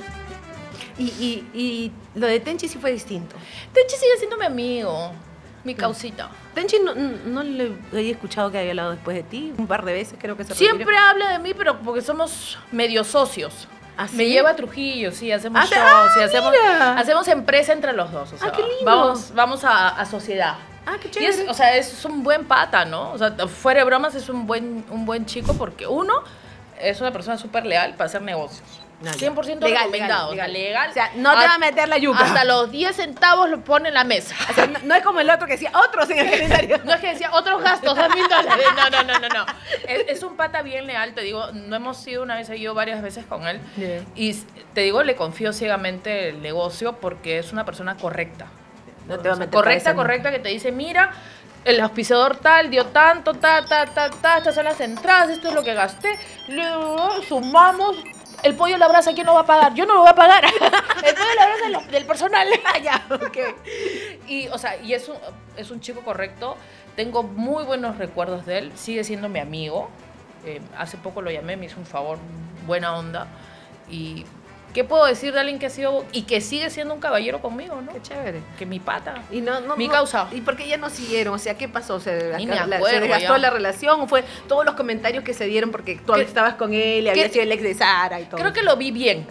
Y, y, y lo de Tenchi sí fue distinto. Tenchi sigue siendo mi amigo, mi causita. Tenchi no, no le había escuchado que había hablado después de ti, un par de veces creo que se Siempre refirió. habla de mí, pero porque somos medio socios. ¿Ah, sí? Me lleva a Trujillo, sí, hacemos Ah, shows, ah, sí, hacemos, mira. hacemos empresa entre los dos. O sea, Ah, qué lindo. Vamos, vamos a, a sociedad. Ah, qué Y chévere. es, o sea, es un buen pata, ¿no? O sea, fuera de bromas, es un buen, un buen chico porque uno es una persona súper leal para hacer negocios. No, ya. cien por ciento Legal, recomendado. legal, O sea, legal. legal. O sea, no te va a meter la yuca. Hasta los diez centavos lo pone en la mesa. O sea, no, no es como el otro que decía otros en el calendario. No es que decía otros gastos, dos mil dólares. No, no, no, no, no. Es, es un pata bien leal, te digo, no hemos ido una vez, he ido varias veces con él. Yeah. Y te digo, le confío ciegamente el negocio porque es una persona correcta. No te va a O sea, meter correcta, cabeza correcta, que te dice, mira, el auspiciador tal dio tanto, ta, ta, ta, ta, estas son las entradas, esto es lo que gasté, luego sumamos, el pollo a la brasa, ¿quién lo va a pagar? Yo no lo voy a pagar, el pollo a la brasa es lo- del personal. Ah, ya, ok. Y, o sea, y es un, es un chico correcto, tengo muy buenos recuerdos de él, sigue siendo mi amigo, eh, hace poco lo llamé, me hizo un favor, buena onda, y ¿qué puedo decir de alguien que ha sido, y que sigue siendo un caballero conmigo, ¿no? Qué chévere. Que mi pata. Y no, no, Mi no- causa. ¿Y por qué ya no siguieron? O sea, ¿qué pasó? ¿Se, Ni desgastó- me la- acuerdo ¿se desgastó ya. la relación? ¿O fue todos los comentarios que se dieron porque tú ¿Qué- estabas con él y había qué- sido el ex de Sara y todo? Creo que lo vi bien.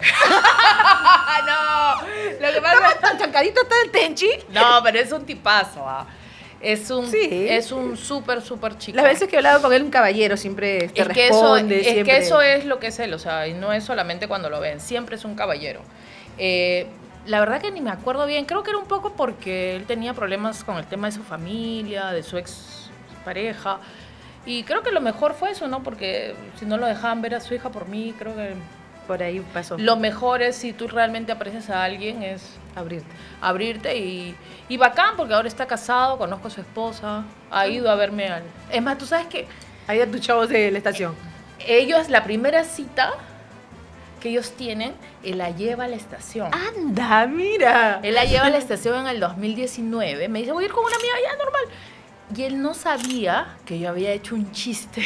No, lo que pasa ¿Estaba tan chancadito está el Tenchi? no, pero es un tipazo, ah. Es un, Sí. es un súper, súper chico. Las veces que he hablado con él, un caballero siempre te es que, eso, responde. es siempre... que eso es lo que es él, o sea, y no es solamente cuando lo ven, siempre es un caballero. Eh, la verdad que ni me acuerdo bien, creo que era un poco porque él tenía problemas con el tema de su familia, de su ex pareja, y creo que lo mejor fue eso, ¿no? Porque si no lo dejaban ver a su hija por mí, creo que Por ahí pasó. lo mejor es, si tú realmente aprecias a alguien, es Abrirte. abrirte y, y bacán, porque ahora está casado, conozco a su esposa, ha ido a verme al... Es más, tú sabes que Ahí a tus chavos de la estación. ellos, la primera cita que ellos tienen, él la lleva a la estación. Anda, mira. Él la lleva a la estación en el dos mil diecinueve, me dice, voy a ir con una amiga, ya, normal. Y él no sabía que yo había hecho un chiste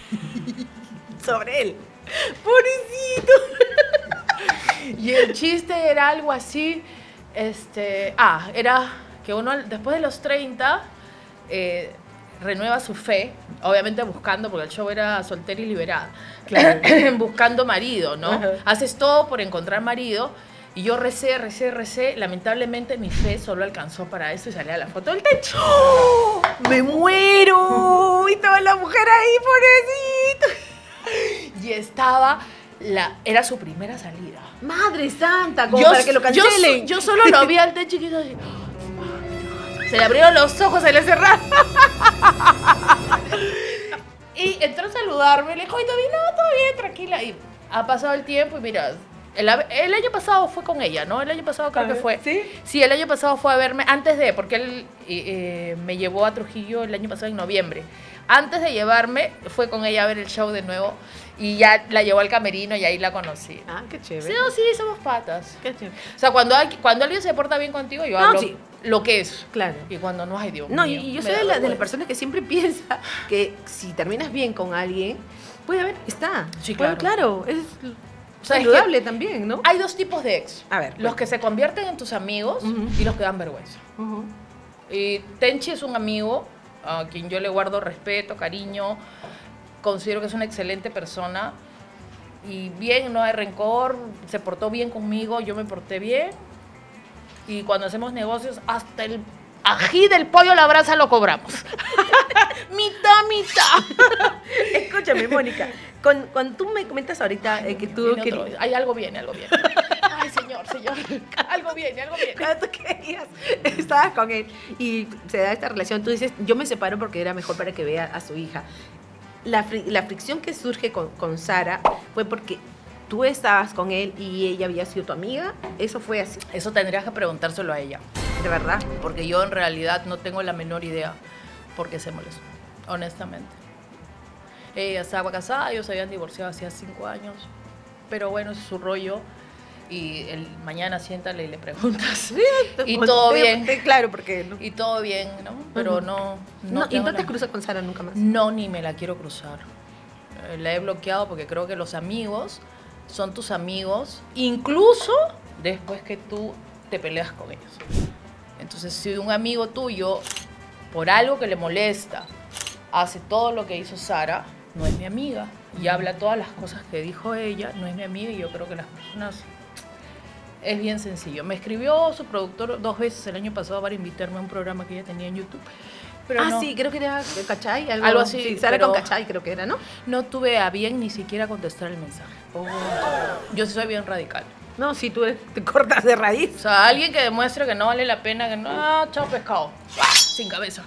Sobre él. pobrecito. Y el chiste era algo así, este, ah, era que uno después de los treinta eh, renueva su fe, obviamente buscando, porque el show era soltera y liberada, Claro. buscando marido, ¿no? Ajá. Haces todo por encontrar marido. Y yo recé, recé, recé. Lamentablemente mi fe solo alcanzó para eso y salía la foto del techo. ¡Oh! ¡Me muero! Y toda la mujer ahí, pobrecito. Y estaba, la, era su primera salida. Madre santa, como para que lo yo, cancelen. yo solo lo vi al techo y chiquito así. Se le abrieron los ojos, se le cerraron. Y entró a saludarme, le dijo, y todo bien, no, todo bien, tranquila. Y ha pasado el tiempo y mira, el, el año pasado fue con ella, ¿no? El año pasado creo A que ver, fue. ¿sí? Sí, el año pasado fue a verme, antes de, porque él eh, eh, me llevó a Trujillo el año pasado en noviembre. Antes de llevarme, fue con ella a ver el show de nuevo y ya la llevó al camerino y ahí la conocí. Ah, qué Sí, chévere. no, sí, somos patas. Qué chévere. O sea, cuando, hay- cuando alguien se porta bien contigo, yo No, hablo sí. lo que es. Claro. Y cuando no, ay Dios No, mío, y yo me soy da de, la- de las vergüenza. personas que siempre piensa que si terminas bien con alguien, puede haber, está. Sí, Puede- claro. claro, es O sea, es saludable también, ¿no? Hay dos tipos de ex. A ver, Los que se convierten en tus amigos Ujú. y los que dan vergüenza. Ujú. Y Tenchi es un amigo a quien yo le guardo respeto, cariño, considero que es una excelente persona Y bien, no hay rencor, se portó bien conmigo, yo me porté bien. Y cuando hacemos negocios, hasta el ají del pollo a la brasa lo cobramos. mitad, mitad. Escúchame, Mónica, con, cuando tú me comentas ahorita eh, que tú... Viene Que, otro- Ay, algo viene, algo viene. Ay, señor, señor. Algo viene, algo viene. cuando tú querías, estabas con él y se da esta relación, tú dices, yo me separo porque era mejor para que vea a su hija. La, fri- la fricción que surge con, con Sara fue porque tú estabas con él y ella había sido tu amiga. ¿Eso fue así? Eso tendrías que preguntárselo a ella. ¿De verdad? Porque yo en realidad no tengo la menor idea por qué se molestó, honestamente. Ella estaba casada, ellos se habían divorciado hacía cinco años. Pero bueno, es su rollo. Y el, mañana siéntale y le preguntas. Y todo bien. Claro, porque... No, Y todo bien, ¿no? Pero Ujú. no... no, y tengo no te la- cruzas con Sara nunca más. No, ni me la quiero cruzar. Eh, La he bloqueado porque creo que los amigos son tus amigos, incluso después que tú te peleas con ellos. Entonces, si un amigo tuyo, por algo que le molesta, hace todo lo que hizo Sara, no es mi amiga. Y habla todas las cosas que dijo ella, no es mi amiga. Y yo creo que las personas... Es bien sencillo. Me escribió su productor dos veces el año pasado para invitarme a un programa que ella tenía en YouTube. Pero ah, no. sí, creo que era Cachay. Algo, Algo así, Sí, Sara pero- con Cachay creo que era, ¿no? No tuve a bien ni siquiera contestar el mensaje. Yo sí soy bien radical. No, sí, tú te cortas de raíz. O sea, alguien que demuestre que no vale la pena, que no... Ah, chao pescado. Sin cabeza.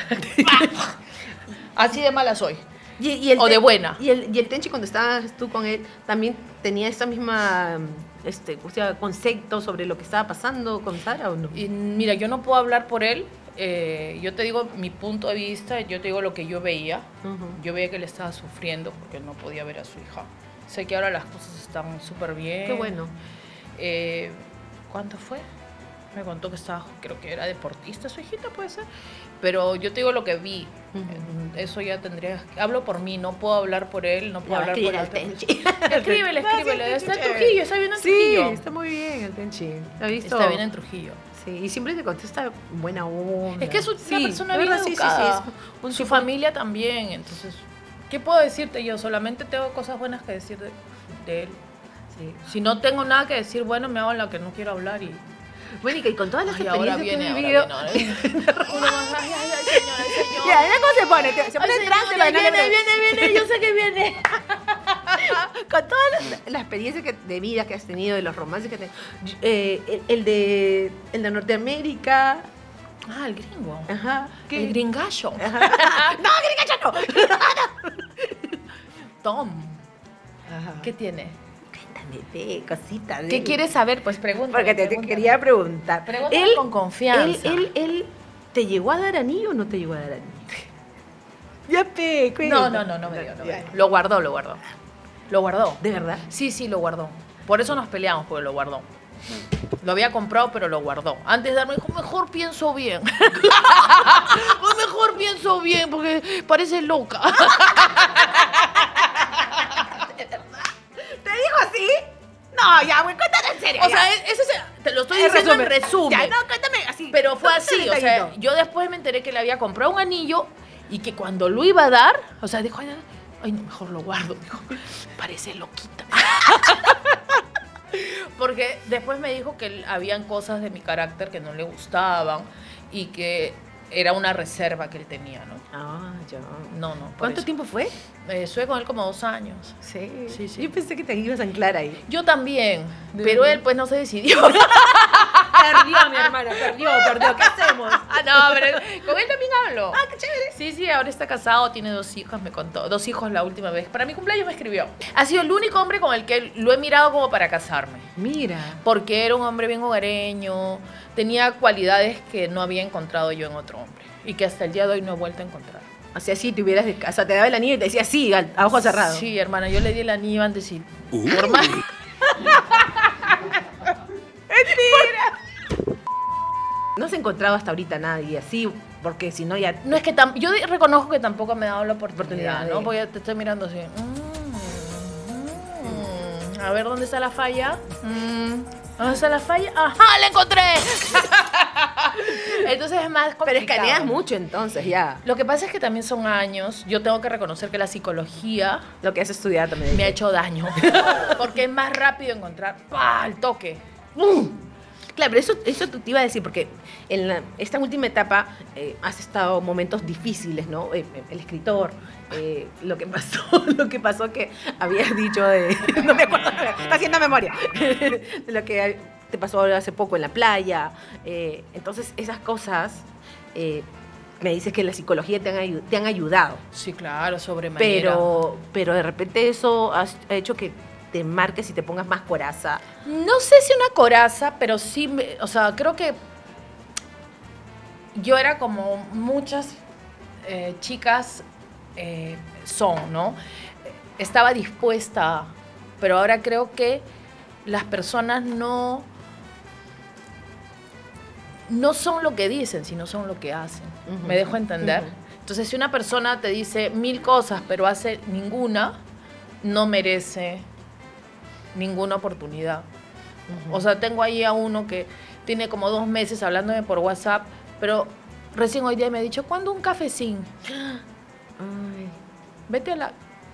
Así de mala soy. Y, y el O de Ten- buena. Y el, y el Tenchi, cuando estabas tú con él, también tenía esa misma este, o sea, concepto sobre lo que estaba pasando con Sara, ¿o no? Y mira, yo no puedo hablar por él. Eh, yo te digo mi punto de vista, yo te digo lo que yo veía. Ujú. Yo veía que él estaba sufriendo porque no podía ver a su hija. Sé que ahora las cosas están súper bien. Qué bueno. Eh, ¿Cuánto fue? Me contó que estaba, creo que era deportista su hijita, puede ser. Pero yo te digo lo que vi. Ujú. Eso ya tendría... Hablo por mí, no puedo hablar por él, no puedo Ya va a hablar por escribir al otra Tenchi. persona. Escríbele, No, sí, escríbele. el Está en Tenchi es Trujillo, está bien en Sí, Trujillo. está muy bien el Tenchi. ¿Ha visto? Está bien en Trujillo. Sí, y siempre te contesta buena onda. Es que es una Sí, persona de bien verdad, sí, sí, sí, educada. es un Su súper- familia también, entonces... ¿Qué puedo decirte yo? Solamente tengo cosas buenas que decir de, de él. Sí. Si no tengo nada que decir, bueno, me hago la que no quiero hablar y... Mónica, y con todas las Ay, ahora experiencias viene, que he ahora vivido... viene, ahora viene. Uno más, ay, ay, ay, señora, ay, señor. Ya, ¿ya cómo se pone? Se Ay, pone en señor, trance, ya pero no le viene, pregunto. viene, viene, yo sé que viene. Con todas las, las experiencias que, de vida que has tenido, de los romances que te, eh, el, el de el de Norteamérica, Ah, el gringo. ajá, El gringallo. no, gringacho no. Tom, Ajá. ¿qué tiene? Cuéntame, ve, cositas. de ¿Qué él. quieres saber? Pues pregunta. Porque te, te quería preguntar. Pregúntame con confianza. Él, él, él, ¿te llegó a dar anillo o no te llegó a dar anillo? Ya, pe, No, cuéntame. no, no, no me dio. No me Ya. dio. Lo guardó, lo guardó. Lo guardó. ¿De verdad? Sí, sí, lo guardó. Por eso nos peleamos, porque lo guardó. Lo había comprado, pero lo guardó. Antes de darme, dijo, mejor pienso bien. Pues mejor pienso bien, porque parece loca. ¿Te dijo así? No, ya, güey, cuéntame en serio. O ya. sea, ese es, te lo estoy En diciendo en resumen. resumen. Ya, no, cuéntame así. Pero fue Cuéntame así, o sea, detallito. yo después me enteré que le había comprado un anillo y que cuando lo iba a dar, o sea, dijo, ay, ay, no, mejor lo guardo, dijo, parece loquita. Porque después me dijo que habían cosas de mi carácter que no le gustaban y que era una reserva que él tenía, ¿no? Ah, ya. No, no. por ¿Cuánto eso. tiempo fue? Eh, estuve con él como dos años. Sí. Sí, sí. Yo pensé que te ibas a anclar ahí. Yo también, ¿De pero verdad? él pues no se decidió. Perdió, mi hermana, perdió, perdió. ¿Qué hacemos? Ah, no, pero con él también hablo. Ah, qué chévere. Sí, sí, ahora está casado, tiene dos hijos, me contó. Dos hijos la última vez. Para mi cumpleaños me escribió. Ha sido el único hombre con el que lo he mirado como para casarme. Mira. Porque era un hombre bien hogareño, tenía cualidades que no había encontrado yo en otro hombre. Y que hasta el día de hoy no he vuelto a encontrar. O sea, si te hubieras de casa, te daba el anillo y te decía sí, al- a ojos cerrados. Sí, hermana, yo le di el anillo antes y... Por más... No has encontrado hasta ahorita nadie así, porque si no ya... No es que tam- yo de- reconozco que tampoco me ha dado la oportunidad, Oportunidad de- ¿no? Porque te estoy mirando así. Mm, mm. A ver, ¿dónde está la falla? Mm, ¿Dónde está la falla? ¡Ajá, la encontré! Entonces es más complicado. Pero escaneas mucho entonces, ya. Lo que pasa es que también son años. Yo tengo que reconocer que la psicología Lo que has estudiado también. me ha hecho daño. Porque es más rápido encontrar ¡pah! El toque. Claro, pero eso, eso te iba a decir, porque en la- esta última etapa eh, has estado momentos difíciles, ¿no? Eh, el escritor, eh, lo que pasó, lo que pasó que habías dicho de... No me acuerdo, está haciendo memoria. De lo que te pasó hace poco en la playa. Eh, entonces, esas cosas, eh, me dices que la psicología te han, ayu- te han ayudado. Sí, claro, sobremanera. Pero, pero de repente eso has- ha hecho que te marques y te pongas más coraza. No sé si una coraza, pero sí, me- o sea, creo que yo era como muchas eh, chicas eh, son, ¿no? Estaba dispuesta, pero ahora creo que las personas no, no son lo que dicen, sino son lo que hacen. Ujú. ¿Me dejo entender? Ujú. Entonces, si una persona te dice mil cosas, pero hace ninguna, no merece ninguna oportunidad. O sea, tengo ahí a uno que tiene como dos meses hablándome por WhatsApp, pero recién hoy día me ha dicho, ¿cuándo un cafecín? Ay. Vete a la...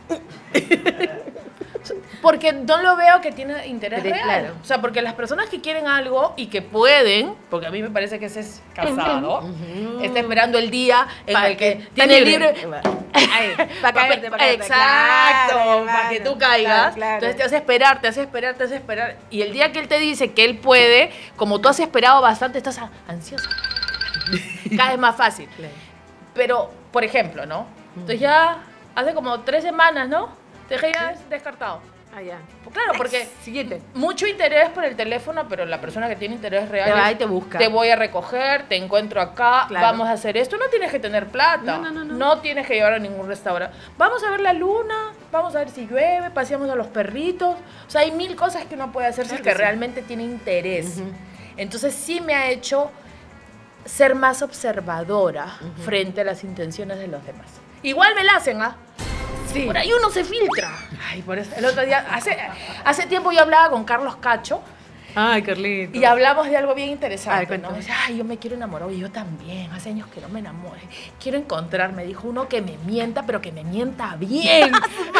Porque no lo veo que tiene interés Pero, real. claro. O sea, porque las personas que quieren algo y que pueden, porque a mí me parece que ese es casado, Ujú. está esperando el día en Pa' el que que- tiene está libre... libre. Para caerte, para caerte. Exacto, Claro, para que hermano. tú caigas. Claro, claro. Entonces te hace esperar, te hace esperar, te hace esperar. Y el día que él te dice que él puede, como tú has esperado bastante, estás a- ansiosa. Cada vez más fácil. Claro. Pero, por ejemplo, ¿no? Entonces ya hace como tres semanas, ¿no? Te dejé ya descartado. Ah, ya. Pues claro, porque Siguiente. mucho interés por el teléfono, pero la persona que tiene interés real Te va es, y te busca. te voy a recoger, te encuentro acá, Claro. vamos a hacer esto. No tienes que tener plata, No, no, no, no. tienes que llevar a ningún restaurante. Vamos a ver la luna, vamos a ver si llueve, paseamos a los perritos. O sea, hay mil cosas que uno puede hacer si Claro es que que sí. realmente tiene interés. Ujú. Entonces sí me ha hecho ser más observadora Ujú. frente a las intenciones de los demás. Igual me la hacen, ¿ah? Sí. Por ahí uno se filtra. Ay, por eso. El otro día, hace, hace tiempo yo hablaba con Carlos Cacho Ay, Carlito. y hablamos de algo bien Ay, interesante, ¿no? cuéntame. Dice, ay, yo me quiero enamorar. Y yo también, hace años que no me enamore. Quiero encontrar, me dijo, uno que me mienta, pero que me mienta bien.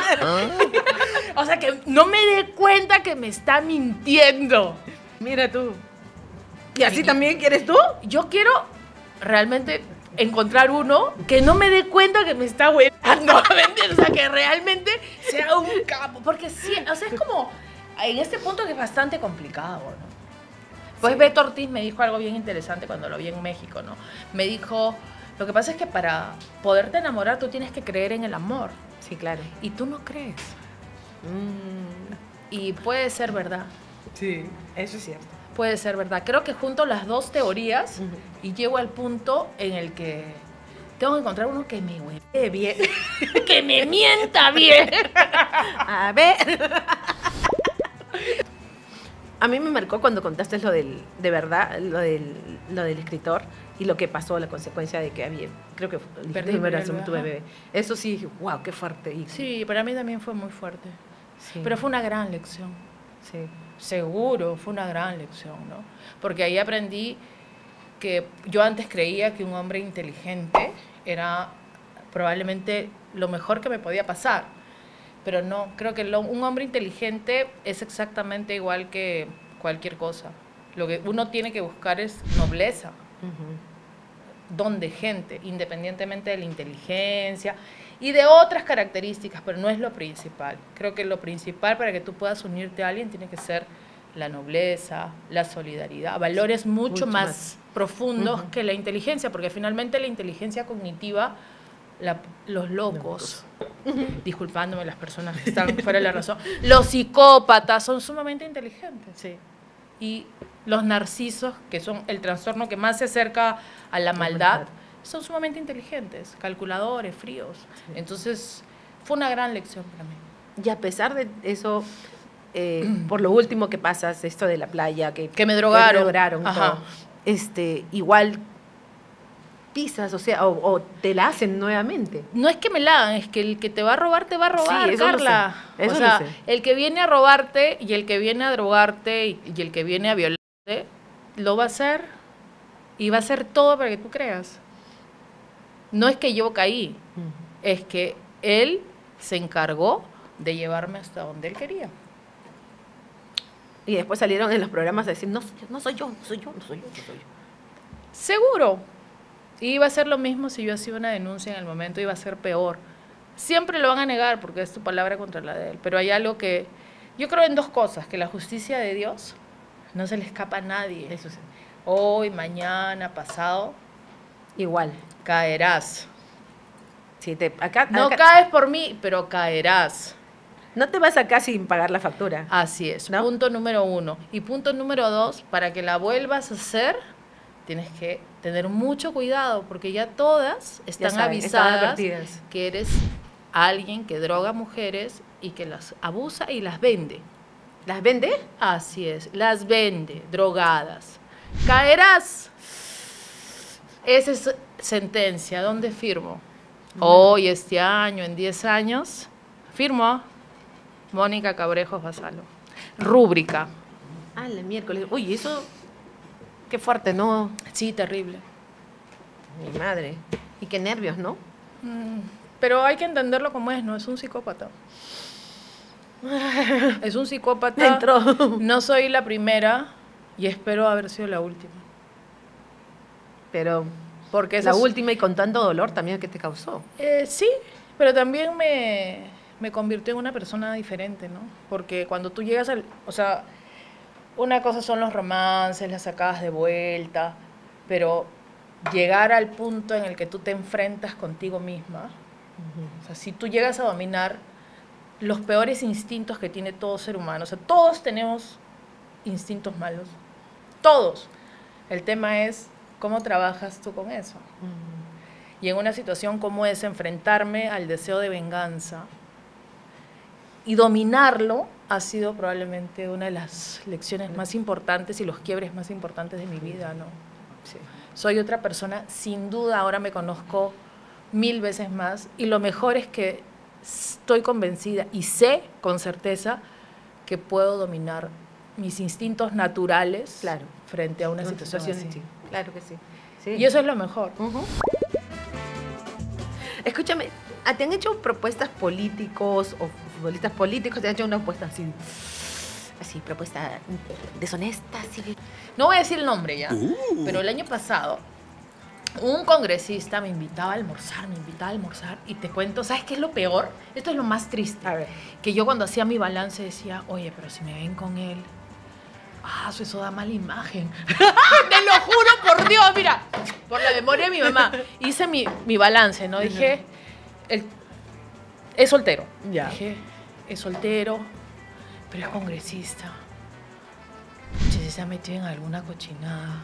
O sea, que no me dé cuenta que me está mintiendo. Mira tú. ¿Y así también quieres tú? Yo quiero realmente encontrar uno que no me dé cuenta que me está huevando, ¿me entiendes? O sea, que realmente sea un capo. Porque sí, o sea, es como en este punto que es bastante complicado, ¿no? Pues Sí. Beto Ortiz me dijo algo bien interesante cuando lo vi en México, ¿no? Me dijo, lo que pasa es que para poderte enamorar tú tienes que creer en el amor. Sí, claro. Y tú no crees. Mm, Y puede ser verdad. sí, eso es cierto. Puede ser verdad. Creo que junto las dos teorías Ujú. y llego al punto en el que tengo que encontrar uno que me hueve bien, que me mienta bien. A ver. A mí me marcó cuando contaste lo del, de verdad, lo del, lo del escritor y lo que pasó, la consecuencia de que había, creo que fue- dijiste Perdí que mi era bebé, tu ajá. bebé. Eso sí, dije, wow, qué fuerte. Y, Sí, para mí también fue muy fuerte. sí, Pero fue una gran lección. sí. Seguro, fue una gran lección, ¿no? Porque ahí aprendí que yo antes creía que un hombre inteligente era probablemente lo mejor que me podía pasar. Pero no, creo que lo- un hombre inteligente es exactamente igual que cualquier cosa. Lo que uno tiene que buscar es nobleza, Ujú. don de gente, independientemente de la inteligencia y de otras características, pero no es lo principal. Creo que lo principal para que tú puedas unirte a alguien tiene que ser la nobleza, la solidaridad, valores mucho, mucho más, más. profundos Ujú. que la inteligencia, porque finalmente la inteligencia cognitiva, la- los locos, disculpándome las personas que están fuera de la razón, los psicópatas son sumamente inteligentes. Sí. Y los narcisos, que son el trastorno que más se acerca a la maldad, son sumamente inteligentes, calculadores, fríos. Sí. Entonces, fue una gran lección para mí. Y a pesar de eso, eh, por lo último que pasas, esto de la playa, que, Que me drogaron. que me drogaron, Ajá. todo, este, igual pisas, o sea, o, o te la hacen nuevamente. No es que me la hagan, es que el que te va a robar, te va a robar, Sí, eso lo Carla. sé, eso o lo sea, sé. el que viene a robarte y el que viene a drogarte y, y el que viene a violarte, lo va a hacer y va a hacer todo para que tú creas. No es que yo caí, Mm. es que él se encargó de llevarme hasta donde él quería. Y después salieron en los programas a decir, no, soy yo, no soy yo, no soy yo, no soy yo, no soy yo. Seguro. Iba a ser lo mismo si yo hacía una denuncia en el momento, iba a ser peor. Siempre lo van a negar porque es tu palabra contra la de él. Pero hay algo que... Yo creo en dos cosas, que la justicia de Dios no se le escapa a nadie. Eso sí. Hoy, mañana, pasado, Igual. caerás. Sí, te, acá, No acá- caes por mí, pero caerás. no te vas acá sin pagar la factura. Así es, ¿No? punto número uno. Y punto número dos, para que la vuelvas a hacer, tienes que tener mucho cuidado, porque ya todas están saben, están avisadas advertidas. que eres alguien que droga mujeres y que las abusa y las vende. ¿Las vende? Así es, las vende, drogadas. Caerás. Esa es sentencia. ¿Dónde firmo? Hoy, este año, en diez años, firmo Mónica Cabrejos Basalo. Rúbrica. Ah, la miércoles. Uy, eso, qué fuerte, ¿no? Sí, terrible. Mi madre. Y qué nervios, ¿no? Mm, Pero hay que entenderlo como es, ¿no? Es un psicópata. Es un psicópata. Entró. No soy la primera y espero haber sido la última. Pero Porque la esa es- última y con tanto dolor también que te causó. Eh, sí, pero también me, me convirtió en una persona diferente, ¿no? Porque cuando tú llegas al... O sea, una cosa son los romances, las sacadas de vuelta, pero llegar al punto en el que tú te enfrentas contigo misma, o sea, si tú llegas a dominar los peores instintos que tiene todo ser humano, o sea, todos tenemos instintos malos, todos. El tema es cómo trabajas tú con eso. Y en una situación como esa, enfrentarme al deseo de venganza y dominarlo ha sido probablemente una de las lecciones más importantes y los quiebres más importantes de mi vida, ¿no? Sí. Soy otra persona, sin duda, ahora me conozco mil veces más y lo mejor es que estoy convencida y sé con certeza que puedo dominar mis instintos naturales Claro. frente a una Una situación situación, así. sí. Claro que sí. Sí. Y eso es lo mejor. Ujú. Escúchame, ¿a- ¿te han hecho propuestas políticos o futbolistas políticos? ¿Te han hecho una propuesta así? Así, propuesta deshonesta, así. No voy a decir el nombre ya, pero el año pasado un congresista me invitaba a almorzar, me invitaba a almorzar y te cuento, ¿sabes qué es lo peor? Esto es lo más triste. A ver. Que yo cuando hacía mi balance decía, oye, pero si me ven con él, ah, eso da mala imagen. Te lo juro por Dios, mira, por la memoria de mi mamá. Hice mi, mi balance, ¿no? Dije, el, es soltero. Ya. Dije, es soltero, pero es congresista. Che, si se ha metido en alguna cochinada.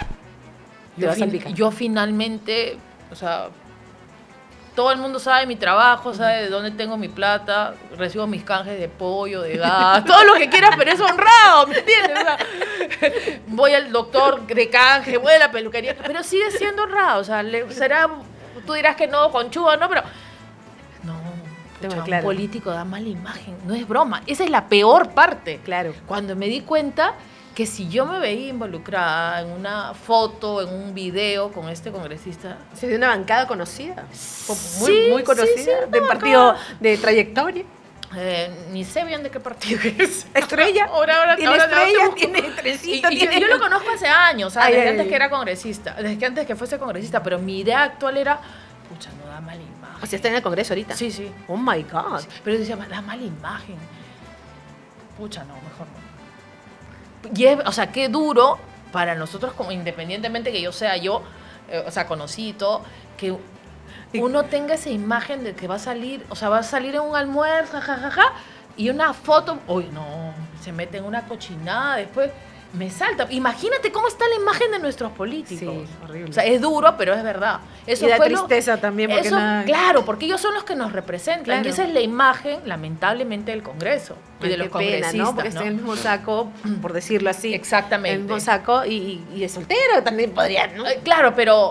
Te Yo, vas a fin- picar. yo finalmente, o sea, todo el mundo sabe mi trabajo, sabe de dónde tengo mi plata, recibo mis canjes de pollo, de gas, todo lo que quieras, pero es honrado, ¿me entiendes? O sea, voy al doctor de canje, voy a la peluquería, pero sigue siendo honrado, o sea, le- será, tú dirás que no, conchudo, ¿no? Pero, no, Tengo pucha, claro. un político da mala imagen, no es broma, esa es la peor parte. Claro. Cuando me di cuenta que si yo me veía involucrada en una foto, en un video con este congresista, ¿Se de una bancada conocida? Muy, Sí, muy conocida. sí, sí, una de un partido de trayectoria. eh, ni sé bien de qué partido es. Estrella. Ahora, ahora, tiene ahora estrella, te busco. tiene Y- trencito. y yo, tiene- yo lo conozco hace años, o sea, Ay, desde ay, antes ay. que era congresista, desde que antes que fuese congresista, pero mi idea actual era, pucha, no da mala imagen. O sea, está en el Congreso ahorita. Sí, sí. Oh my God. Sí, pero yo decía, da mala imagen. Pucha, no, mejor no. Y es- o sea, qué duro para nosotros, como independientemente que yo sea yo, eh, o sea, conocido, y todo, que uno tenga esa imagen de que va a salir, o sea, va a salir en un almuerzo, jajaja, y una foto, uy, no, se mete en una cochinada, después me salta. Imagínate cómo está la imagen de nuestros políticos. Sí, horrible. O sea, es duro, pero es verdad. Eso Y da fue lo- tristeza también, porque eso, nada- claro, porque ellos son los que nos representan. Claro. Y esa es la imagen, lamentablemente, del Congreso y Ay, de los qué pena, congresistas. ¿no? Porque está en el mismo saco, por decirlo así. Exactamente. En el mismo saco y, y de soltero también podría, ¿no? Eh, Claro, pero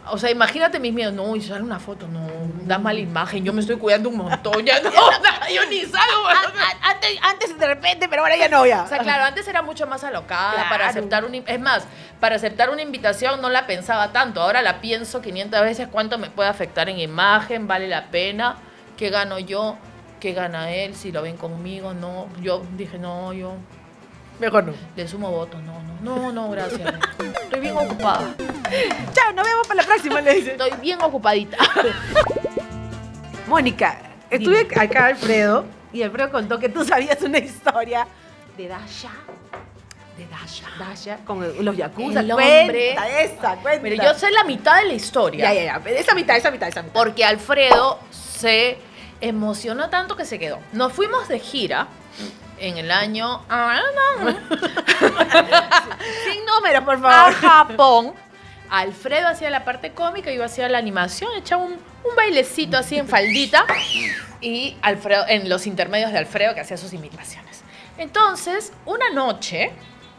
O sea, imagínate mis miedos. No, y sale una foto, no, da mala imagen. Yo me estoy cuidando un montón. Ya no, nada, yo ni salgo. Antes, antes de repente, pero ahora ya no, ya. O sea, claro, antes era mucho más alocada Claro. para aceptar un... Es más, para aceptar una invitación no la pensaba tanto. Ahora la pienso quinientas veces cuánto me puede afectar en imagen, vale la pena, qué gano yo, qué gana él, si lo ven conmigo, no. Yo dije, no, yo... Mejor no. Le sumo votos, no, no, no, no, gracias. Estoy bien ocupada. Chao, nos vemos para la próxima, le dice. Estoy bien ocupadita. Mónica, estuve acá, Alfredo, y Alfredo contó que tú sabías una historia de Dasha. De Dasha. Dasha, con los yakuza. El hombre. Cuenta esa, cuenta. Mire, yo sé la mitad de la historia. Ya, ya, ya. Esa mitad, esa mitad, esa mitad. Porque Alfredo se emocionó tanto que se quedó. Nos fuimos de gira en el año... Sin números, por a favor. Japón. Alfredo hacía la parte cómica, yo hacía la animación, echaba un, un bailecito así en faldita y Alfredo, en los intermedios de Alfredo que hacía sus imitaciones. Entonces, una noche,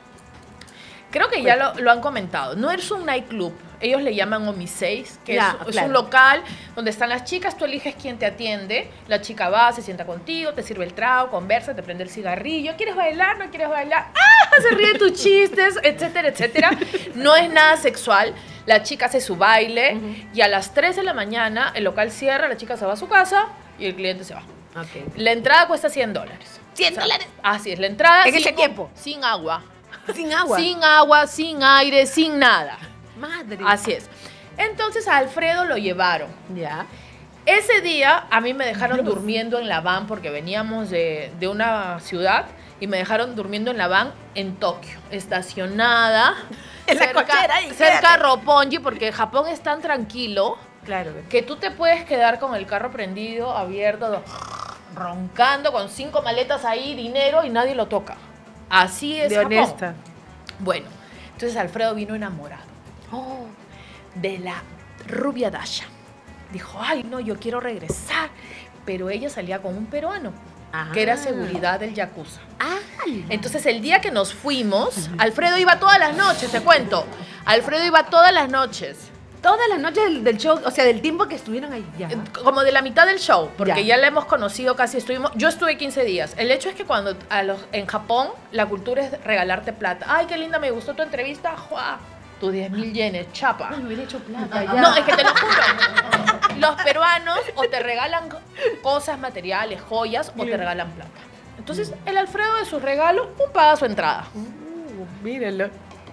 creo que ya lo, lo han comentado, no es un nightclub, ellos le llaman Omiseis, que Ya, es, es claro. un local donde están las chicas, tú eliges quién te atiende, la chica va, se sienta contigo, te sirve el trago, conversa, te prende el cigarrillo, ¿quieres bailar? ¿No quieres bailar? ¡Ah! Se ríe de tus chistes, etcétera, etcétera. No es nada sexual, la chica hace su baile Ujú. y a las tres de la mañana el local cierra, la chica se va a su casa y el cliente se va. Ok. La entrada cuesta cien dólares. ¿cien dólares? Así es, la entrada ¿En ese sin- tiempo? Sin agua. Sin agua. Sin agua, sin aire, sin nada. Madre. Así es. Entonces a Alfredo lo llevaron. Ya. Ese día a mí me dejaron durmiendo en la van porque veníamos de, de una ciudad y me dejaron durmiendo en la van en Tokio, estacionada. En la cerca, cochera ahí, cerca quédate. a Roppongi, porque Japón es tan tranquilo Claro. que tú te puedes quedar con el carro prendido, abierto, roncando, con cinco maletas ahí, dinero y nadie lo toca. Así es De Japón. honesta. Bueno, entonces Alfredo vino enamorado Oh. de la rubia Dasha. Dijo, ay, no, yo quiero regresar. Pero ella salía con un peruano, Ah. que era seguridad del Yakuza. Ah. Entonces, el día que nos fuimos, Alfredo iba todas las noches, te cuento. Alfredo iba todas las noches. Todas las noches del, del show, o sea, del tiempo que estuvieron ahí. Ya. Eh, Como de la mitad del show, porque Ya. ya la hemos conocido casi, estuvimos, yo estuve quince días. El hecho es que cuando a los, en Japón la cultura es regalarte plata. Ay, qué linda, me gustó tu entrevista, ¡juá! Tus diez mil yenes, chapa. Ay, me hubiera hecho plata. Ya. No, es que te lo juro. Los peruanos o te regalan cosas materiales, joyas, o te regalan plata. Entonces, el Alfredo de sus regalos, un paga su entrada. Uh, mírenlo.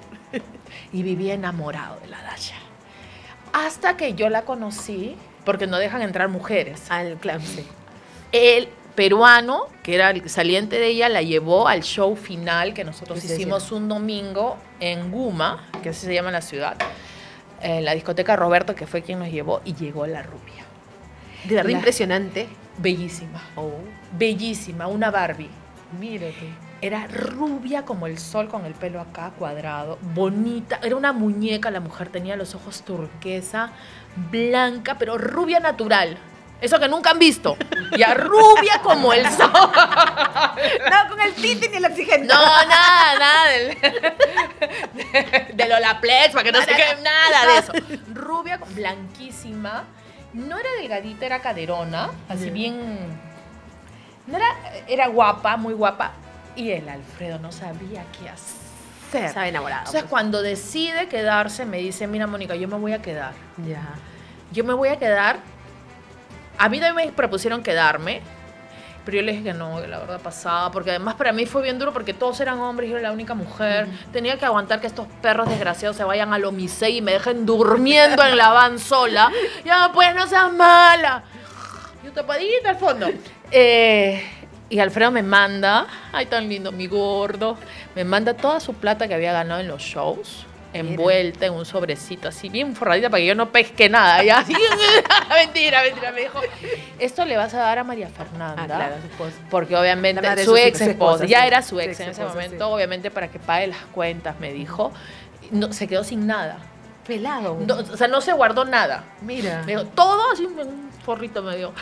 Y vivía enamorado de la Dasha. Hasta que yo la conocí, porque no dejan entrar mujeres. Al claro, sí. El peruano, que era el saliente de ella, la llevó al show final que nosotros Sí, sí, hicimos sí. un domingo en Guma, que así se llama la ciudad, en la discoteca Roberto, que fue quien nos llevó, y llegó la rubia. De verdad La- impresionante. Bellísima, Oh. bellísima, una Barbie. Mírate. Era rubia como el sol, con el pelo acá cuadrado, bonita. Era una muñeca la mujer, tenía los ojos turquesa, blanca, pero rubia natural. Eso que nunca han visto. Ya rubia como el sol. No, con el tinte ni el oxígeno. No, nada, nada del, del Olaplex, para que no se quede nada de eso. Rubia, blanquísima. No era delgadita, era caderona, así Ya. bien... No era, era guapa, muy guapa. Y el Alfredo no sabía qué hacer. Estaba enamorado. Entonces, pues. cuando decide quedarse, me dice, mira, Mónica, yo me voy a quedar. Ya. Yo me voy a quedar. A mí también me propusieron quedarme, pero yo le dije que no, que la verdad pasaba, porque además para mí fue bien duro porque todos eran hombres y yo era la única mujer. Tenía que aguantar que estos perros desgraciados se vayan al Omisei y me dejen durmiendo en la van sola. Ya, pues, no seas mala. Yo tapadita al fondo. Eh, y Alfredo me manda, ay, tan lindo, mi gordo, me manda toda su plata que había ganado en los shows, envuelta en un sobrecito así, bien forradita para que yo no pesque nada. Ya, así, mentira, mentira, me dijo, esto le vas a dar a María Fernanda. Ah, claro, su esposa. Porque La obviamente madre de su sus ex hijos, su esposa, esposa, ya sí. era su Su ex ex en ese esposa, momento, sí. obviamente para que pague las cuentas, me dijo. No, se quedó sin nada. Pelado. No, o sea, no se guardó nada. Mira. Me dijo, todo así, un forrito me dio.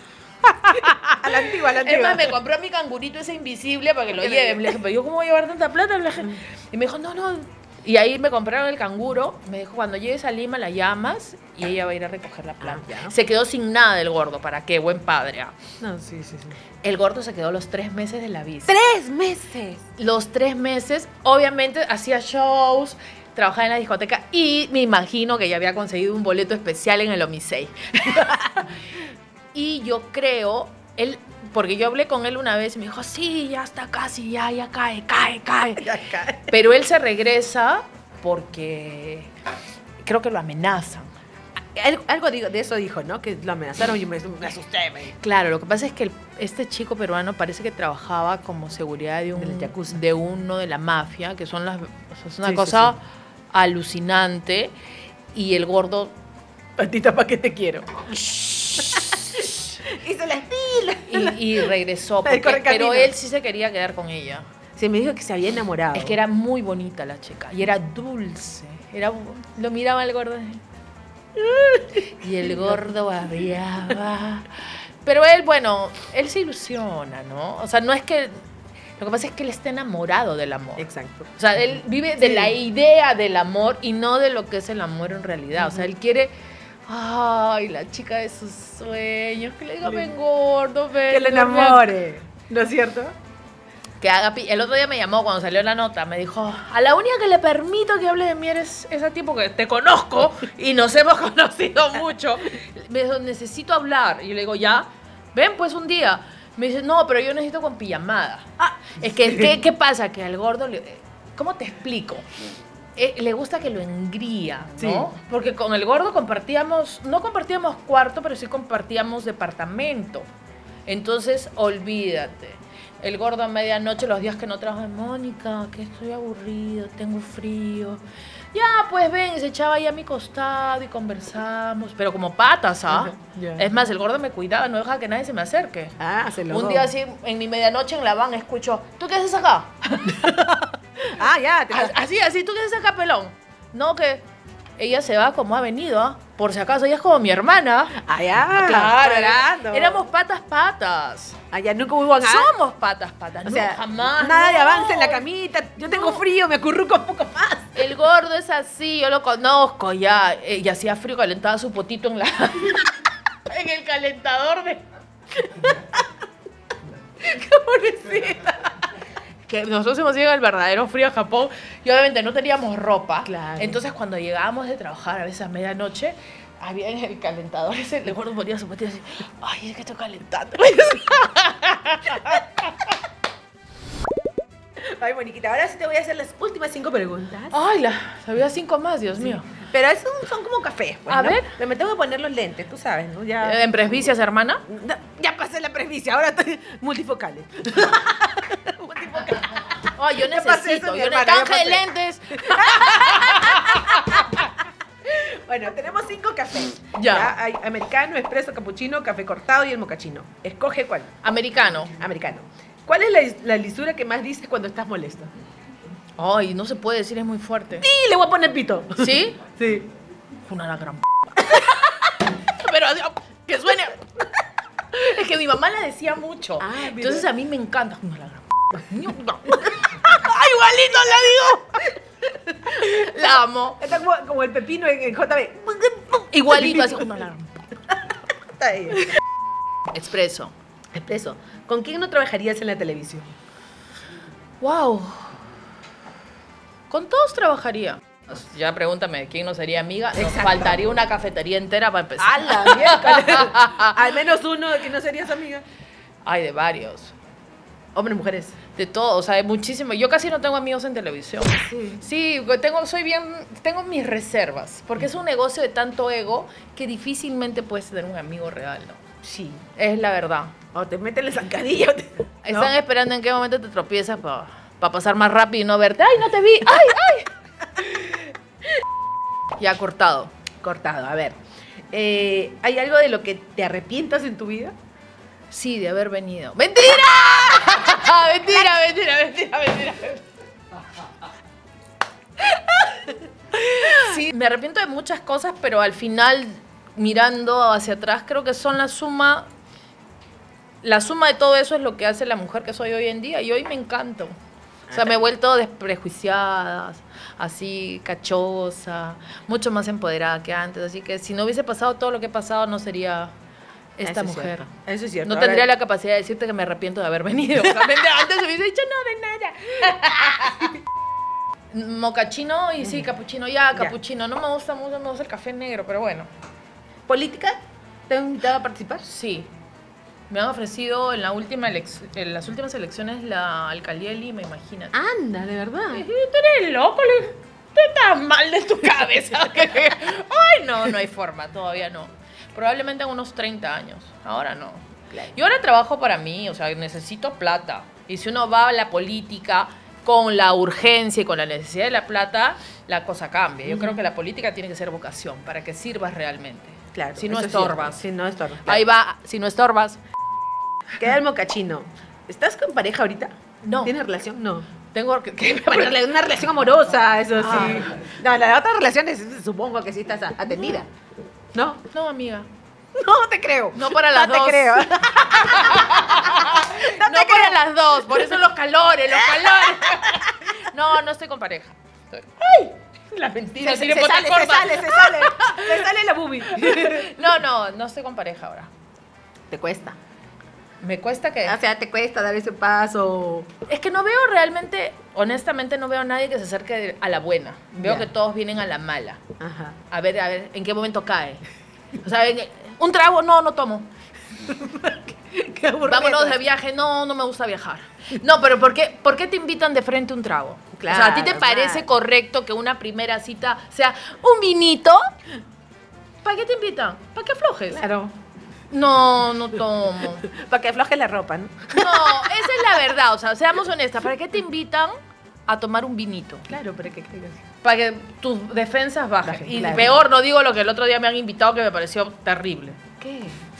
A la antigua, a la Es antigua. más, me compró mi cangurito ese invisible para que lo Que lo lleve. lleve. Le dije, pero yo cómo voy a llevar tanta plata. Le dije- Y me dijo, no, no, Y ahí me compraron el canguro. Me dijo, cuando llegues a Lima la llamas y ella va a ir a recoger la planta. Ah, ya. Se quedó sin nada el gordo. ¿Para qué? Buen padre. ¿Ah? No, sí, sí, sí. El gordo se quedó los tres meses de la visa. ¡Tres meses! Los tres meses, obviamente, hacía shows, trabajaba en la discoteca y me imagino que ya había conseguido un boleto especial en el Omisei. Y yo creo, él, porque yo hablé con él una vez y me dijo, sí, ya está casi, ya, ya cae, cae, cae. Ya cae. Pero él se regresa porque creo que lo amenazan. Algo, algo digo, de eso dijo, ¿no? Que lo amenazaron y yo me, me asusté. Me... Claro, lo que pasa es que el- este chico peruano parece que trabajaba como seguridad de, un, Del yakuza. de uno de la mafia, que son las, o sea, es una Sí, sí, cosa sí. alucinante. Y el gordo Patita, ¿para qué te quiero? Hizo la estilo. y, y regresó, El porque- correcamino. pero él sí se quería quedar con ella. Se me dijo que se había enamorado. Es que era muy bonita la chica y era dulce. Era, lo miraba el gordo y el gordo babeaba. Pero él, bueno, él se ilusiona, ¿no? O sea, no es que... Lo que pasa es que él está enamorado del amor. Exacto. O sea, él vive de Sí. la idea del amor y no de lo que es el amor en realidad. O sea, él quiere... Ay, la chica de sus sueños. Que le diga, ven gordo, ven. Que le ven". enamore. ¿No es cierto? Que haga pi- el otro día me llamó cuando salió la nota, me dijo, a la única que le permito que hable de mí eres ese tipo que te conozco y nos hemos conocido mucho. Me dijo, necesito hablar. Y yo le digo, ya, ven pues un día. Me dice, no, pero yo necesito con pijamada. Ah, es que, ¿qué, qué pasa? Que al gordo, le, ¿cómo te explico? Eh, le gusta que lo engría, ¿no? Sí. Porque con el gordo compartíamos, no compartíamos cuarto, pero sí compartíamos departamento. Entonces, olvídate. El gordo a medianoche, los días que no trabaja, Mónica, que estoy aburrido, tengo frío. Ya, pues ven, y se echaba ahí a mi costado y conversamos. Pero como patas, ¿ah? Ajá, ya. Es más, el gordo me cuidaba, no dejaba que nadie se me acerque. Ah, se lo Un día así, en mi medianoche en la van, escucho, ¿tú qué haces acá? Ah, ya. Te... Así, así, ¿tú qué haces acá, pelón? No, que ella se va como ha venido, ¿ah? Por si acaso, ella es como mi hermana. Ah, ya. Claro, Parando. éramos patas, patas. Ah, ya, nunca hubo nada. Somos patas, patas. O no, sea, jamás. nada de no. avance en la camita. Yo tengo No. frío, me acurruco un poco más. El gordo es así, yo lo conozco ya. Eh, y hacía frío, calentaba su potito en la... en el calentador de... Pobrecita. Que nosotros hemos ido al verdadero frío a Japón y obviamente no teníamos ropa. Claro. Entonces cuando llegábamos de trabajar a veces a medianoche, había en el calentador ese, el gordo ponía su potito así, ay, es que estoy calentando. Ay, Moniquita, ahora sí te voy a hacer las últimas cinco preguntas. Ay, la, había cinco más, Dios mío. Pero esos son como café. Pues, A ¿no? ver. Pero me tengo que poner los lentes, tú sabes, ¿no? Ya, Eh, ¿En presbicias, hermana? No, ya pasé la presbicia, ahora estoy multifocales. multifocales. Ay, yo Ya pasé necesito, eso, mi yo hermana, necesito ya canje de pasé. lentes. Bueno, tenemos cinco cafés. Ya. Hay americano, espresso, cappuccino, café cortado y el mocachino. Escoge cuál. Americano. Americano. ¿Cuál es la, la lisura que más dices cuando estás molesto? Ay, no se puede decir, es muy fuerte. Sí, le voy a poner pito. ¿Sí? Sí. Una la gran p. Pero así, que suene. Es que mi mamá la decía mucho. Ah, mira. Entonces a mí me encanta. Una la gran p. ¡Ay, igualito la digo! La amo. Está como, como el pepino en, en J B. Igualito, así una la gran p. Está ahí. Expreso. Expreso. ¿Con quién no trabajarías en la televisión? Wow. Con todos trabajaría. Ya pregúntame, ¿quién no sería amiga? Nos Exacto. faltaría una cafetería entera para empezar. ¡Hala! miércoles! Al menos uno que no serías amiga. Ay, de varios. Hombres, mujeres. De todo, o sea, hay muchísimo. Yo casi no tengo amigos en televisión. Sí. Sí, tengo, soy bien, tengo mis reservas, porque es un negocio de tanto ego que difícilmente puedes tener un amigo real, ¿no? Sí. Es la verdad. O te meten la zancadilla. O te... Están ¿no? esperando en qué momento te tropiezas para pasar más rápido y no verte. ¡Ay, no te vi! ¡Ay, ay! Ya cortado. Cortado, a ver. Eh, ¿Hay algo de lo que te arrepientas en tu vida? Sí, de haber venido. ¡Mentira! mentira, mentira, mentira, mentira. Sí, me arrepiento de muchas cosas, pero al final, mirando hacia atrás, creo que son la suma. La suma de todo eso es lo que hace la mujer que soy hoy en día. Y hoy me encanto. O sea, me he vuelto desprejuiciada, así, cachosa, mucho más empoderada que antes. Así que si no hubiese pasado todo lo que he pasado, no sería esta Eso es mujer. cierto. Eso es cierto. No Ahora- tendría la capacidad de decirte que me arrepiento de haber venido. O sea, antes hubiese dicho no de nada. Mocachino y sí, capuchino. Ya, Ya. capuchino. No me gusta mucho, me gusta el café negro, pero bueno. ¿Política? ¿Te han invitado a participar? Sí. Me han ofrecido en, la última elec- en las últimas elecciones la alcaldía de Lima, imagínate. Anda, de verdad. Y tú eres loco, le- tú estás mal de tu cabeza. Ay, no, no hay forma, todavía no. Probablemente en unos treinta años, ahora no. Claro. Yo ahora trabajo para mí, o sea, necesito plata. Y si uno va a la política con la urgencia y con la necesidad de la plata, la cosa cambia. Yo creo que la política tiene que ser vocación, para que sirvas realmente. Claro. Si no eso es estorbas. cierto. Si no estorbas. Ahí va, si no estorbas. Queda el mocachino. ¿Estás con pareja ahorita? No. ¿Tienes relación? No. Tengo que... que- Bueno, rela- una relación amorosa, eso sí. Ah. No, la otra relación es, supongo que sí estás a- atendida. ¿No? No, amiga. No te creo. No para las no dos. te creo. No, para las dos, por eso los calores, los calores. No, no estoy con pareja. Estoy- ¡Ay! La mentira, Se, se- tiene se potas sale, se cortas. sale, se sale. Se sale la boobie. No, no, no estoy con pareja ahora. Te cuesta. Me cuesta que... O sea, te cuesta dar ese paso. Es que no veo realmente, honestamente no veo a nadie que se acerque a la buena. Veo Ya. que todos vienen a la mala. Ajá. A ver, a ver, ¿en qué momento cae? O sea, en- un trago, no, no tomo. Qué aburrido. Vámonos de viaje, no, no me gusta viajar. No, pero ¿por qué, ¿por qué te invitan de frente un trago? Claro, o sea, ¿a ti te parece claro. correcto que una primera cita sea un vinito? ¿Para qué te invitan? ¿Para qué aflojes? Claro. No, no tomo. Para que afloje la ropa, ¿no? No, esa es la verdad, o sea, seamos honestas. ¿Para qué te invitan a tomar un vinito? Claro, para que caigas. Para que tus defensas bajen. Bajen, Y claro. peor, no digo lo que el otro día me han invitado que me pareció terrible. ¿Qué?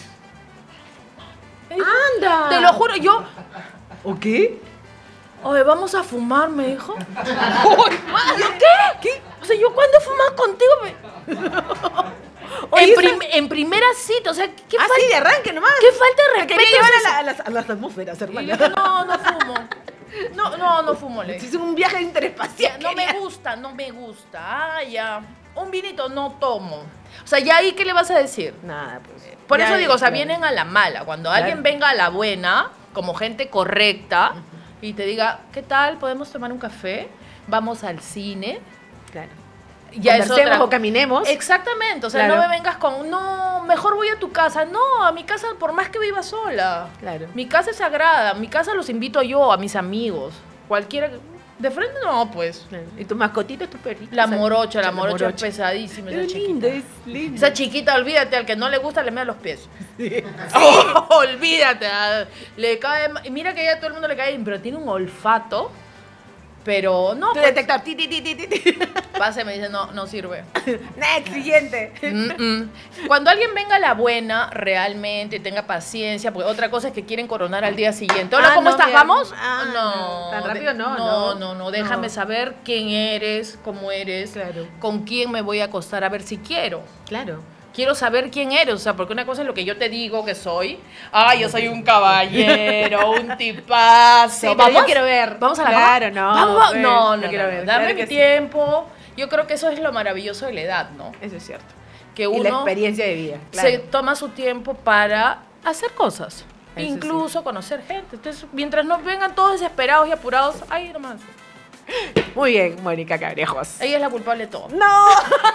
¡Anda! Te lo juro, yo... ¿O qué? Oye, vamos a fumar, me dijo. ¿Yo qué? ¿Qué? O sea, yo cuando he fumado contigo me... Oye, en, eso prim- en primera cita, o sea, ¿qué, Ah, fal- sí, de arranque nomás. ¿qué falta de Te respeto? quería llevar es a, esa? la- a las, a las atmósferas, Y le hermana. dije, no, no fumo. No, no, no fumo, le dije. Es un viaje interespacial. No me quería. gusta, no me gusta. Ah, ya. Un vinito no tomo. O sea, ¿ya ahí qué le vas a decir? Nada, pues. Por Ya, eso digo, o sea, claro. vienen a la mala. Cuando alguien venga a la buena, como gente correcta, y te diga, ¿qué tal? ¿Podemos tomar un café? Vamos al cine. Claro. Ya es Conversemos otra- o caminemos. Exactamente, o sea, Claro. no me vengas con, no, mejor voy a tu casa. No, a mi casa, por más que viva sola. Claro. Mi casa es sagrada, mi casa los invito yo, a mis amigos. Cualquiera. De frente no, pues. Claro. Y tu mascotito es tu perrito. La o sea, morocha, la la morocha es morocha. pesadísima, esa Es chiquita. linda, es linda. Esa chiquita, olvídate, al que no le gusta le mea los pies. Oh, olvídate. ah, Le cae, ma- y mira que ya a todo el mundo le cae, bien, pero tiene un olfato. Pero no, Tu pues, detector. Ti, ti, ti, ti, ti, ti. pasa y me dice, no, no sirve. Next, siguiente. Mm, mm. Cuando alguien venga a la buena, realmente, tenga paciencia, porque otra cosa es que quieren coronar al día siguiente. Hola, Ah, ¿cómo no, estás? bien. ¿Vamos? Ah, no. Tan rápido de- no, No, no. no, no, déjame No. saber quién eres, cómo eres, Claro. con quién me voy a acostar, a ver si quiero. Claro. Quiero saber quién eres, o sea, porque una cosa es lo que yo te digo que soy. Ah, yo soy un caballero, un tipazo. Sí, pero yo quiero ver. ¿Vamos a la Claro, cama? no, Vamos, vamos. pues, no, no no, quiero no, ver, Dame claro mi que sí. tiempo. Yo creo que eso es lo maravilloso de la edad, ¿no? Eso es cierto. Que Y uno la experiencia de vida. se Claro. toma su tiempo para hacer cosas. Eso Incluso conocer gente. Entonces, mientras no vengan todos desesperados y apurados, ahí nomás. Muy bien, Mónica Cabrejos. Ella es la culpable de todo. ¡No!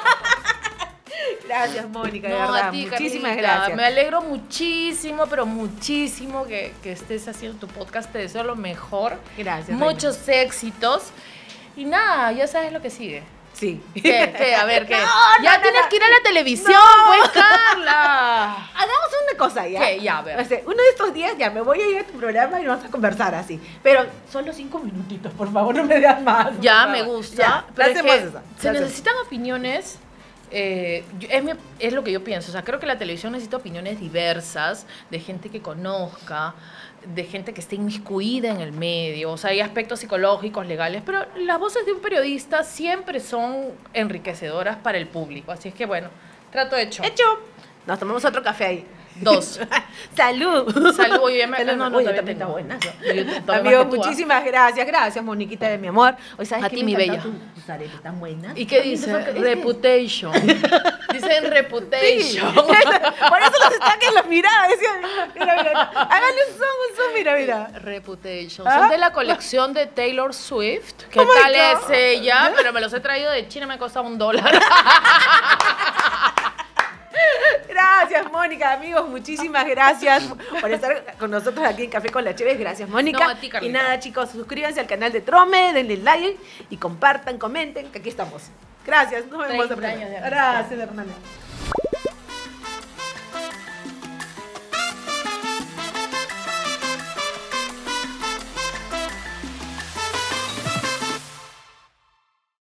Gracias, Mónica, de No, verdad. a ti, Muchísimas Carlita. gracias. Me alegro muchísimo, pero muchísimo que, que estés haciendo tu podcast. Te deseo lo mejor. Gracias. Muchos éxitos. Y nada, ya sabes lo que sigue. Reina. Sí. ¿Qué? ¿Qué? A ver, ¿qué? No, ya no, tienes no. que ir a la televisión, No. pues, Carla. Hagamos una cosa ya. ¿Qué? Ya, a ver. O sea, uno de estos días ya me voy a ir a tu programa y vamos a conversar así. Pero solo cinco minutitos, por favor, no me das más. por Ya, favor. me gusta. Ya, pero es hacemos que eso. se Hacemos. necesitan opiniones. eh, yo- es, mi- es lo que yo pienso. O sea, creo que la televisión necesita opiniones diversas, de gente que conozca, de gente que esté inmiscuida en el medio. O sea, hay aspectos psicológicos, legales, pero las voces de un periodista siempre son enriquecedoras para el público. Así es que, bueno, trato hecho. Hecho. Nos tomamos otro café ahí. Dos. ¡Salud! Salud, oye, me- Salud. no, no, Oye, todavía también está tengo. buena. Yo- yo tomé más Amigos, que tú, ¿ah? muchísimas gracias. Gracias, Moniquita de mi amor. Hoy sabes A que ti, me mi encantan bella. tus arepas tan buenas. ¿Y qué Tan dice? lindas son. Reputation. Dicen Sí. reputation. Por eso los destaques las miradas. Decían, mira, mira. Háganle un zoom, un zoom, mira, mira. Reputation. ¿Ah? Son de la colección de Taylor Swift. ¿Qué Oh my tal God. es ella? Pero me los he traído de China, me ha costado un dólar. Gracias, Mónica, amigos, muchísimas gracias por estar con nosotros aquí en Café con la Chévez. Gracias, Mónica. No, a ti, y Carlita. nada, chicos, suscríbanse al canal de Trome, denle like y compartan, comenten, que aquí estamos. Gracias, nos vemos. treinta la próxima. años de amistad. Gracias, hermana.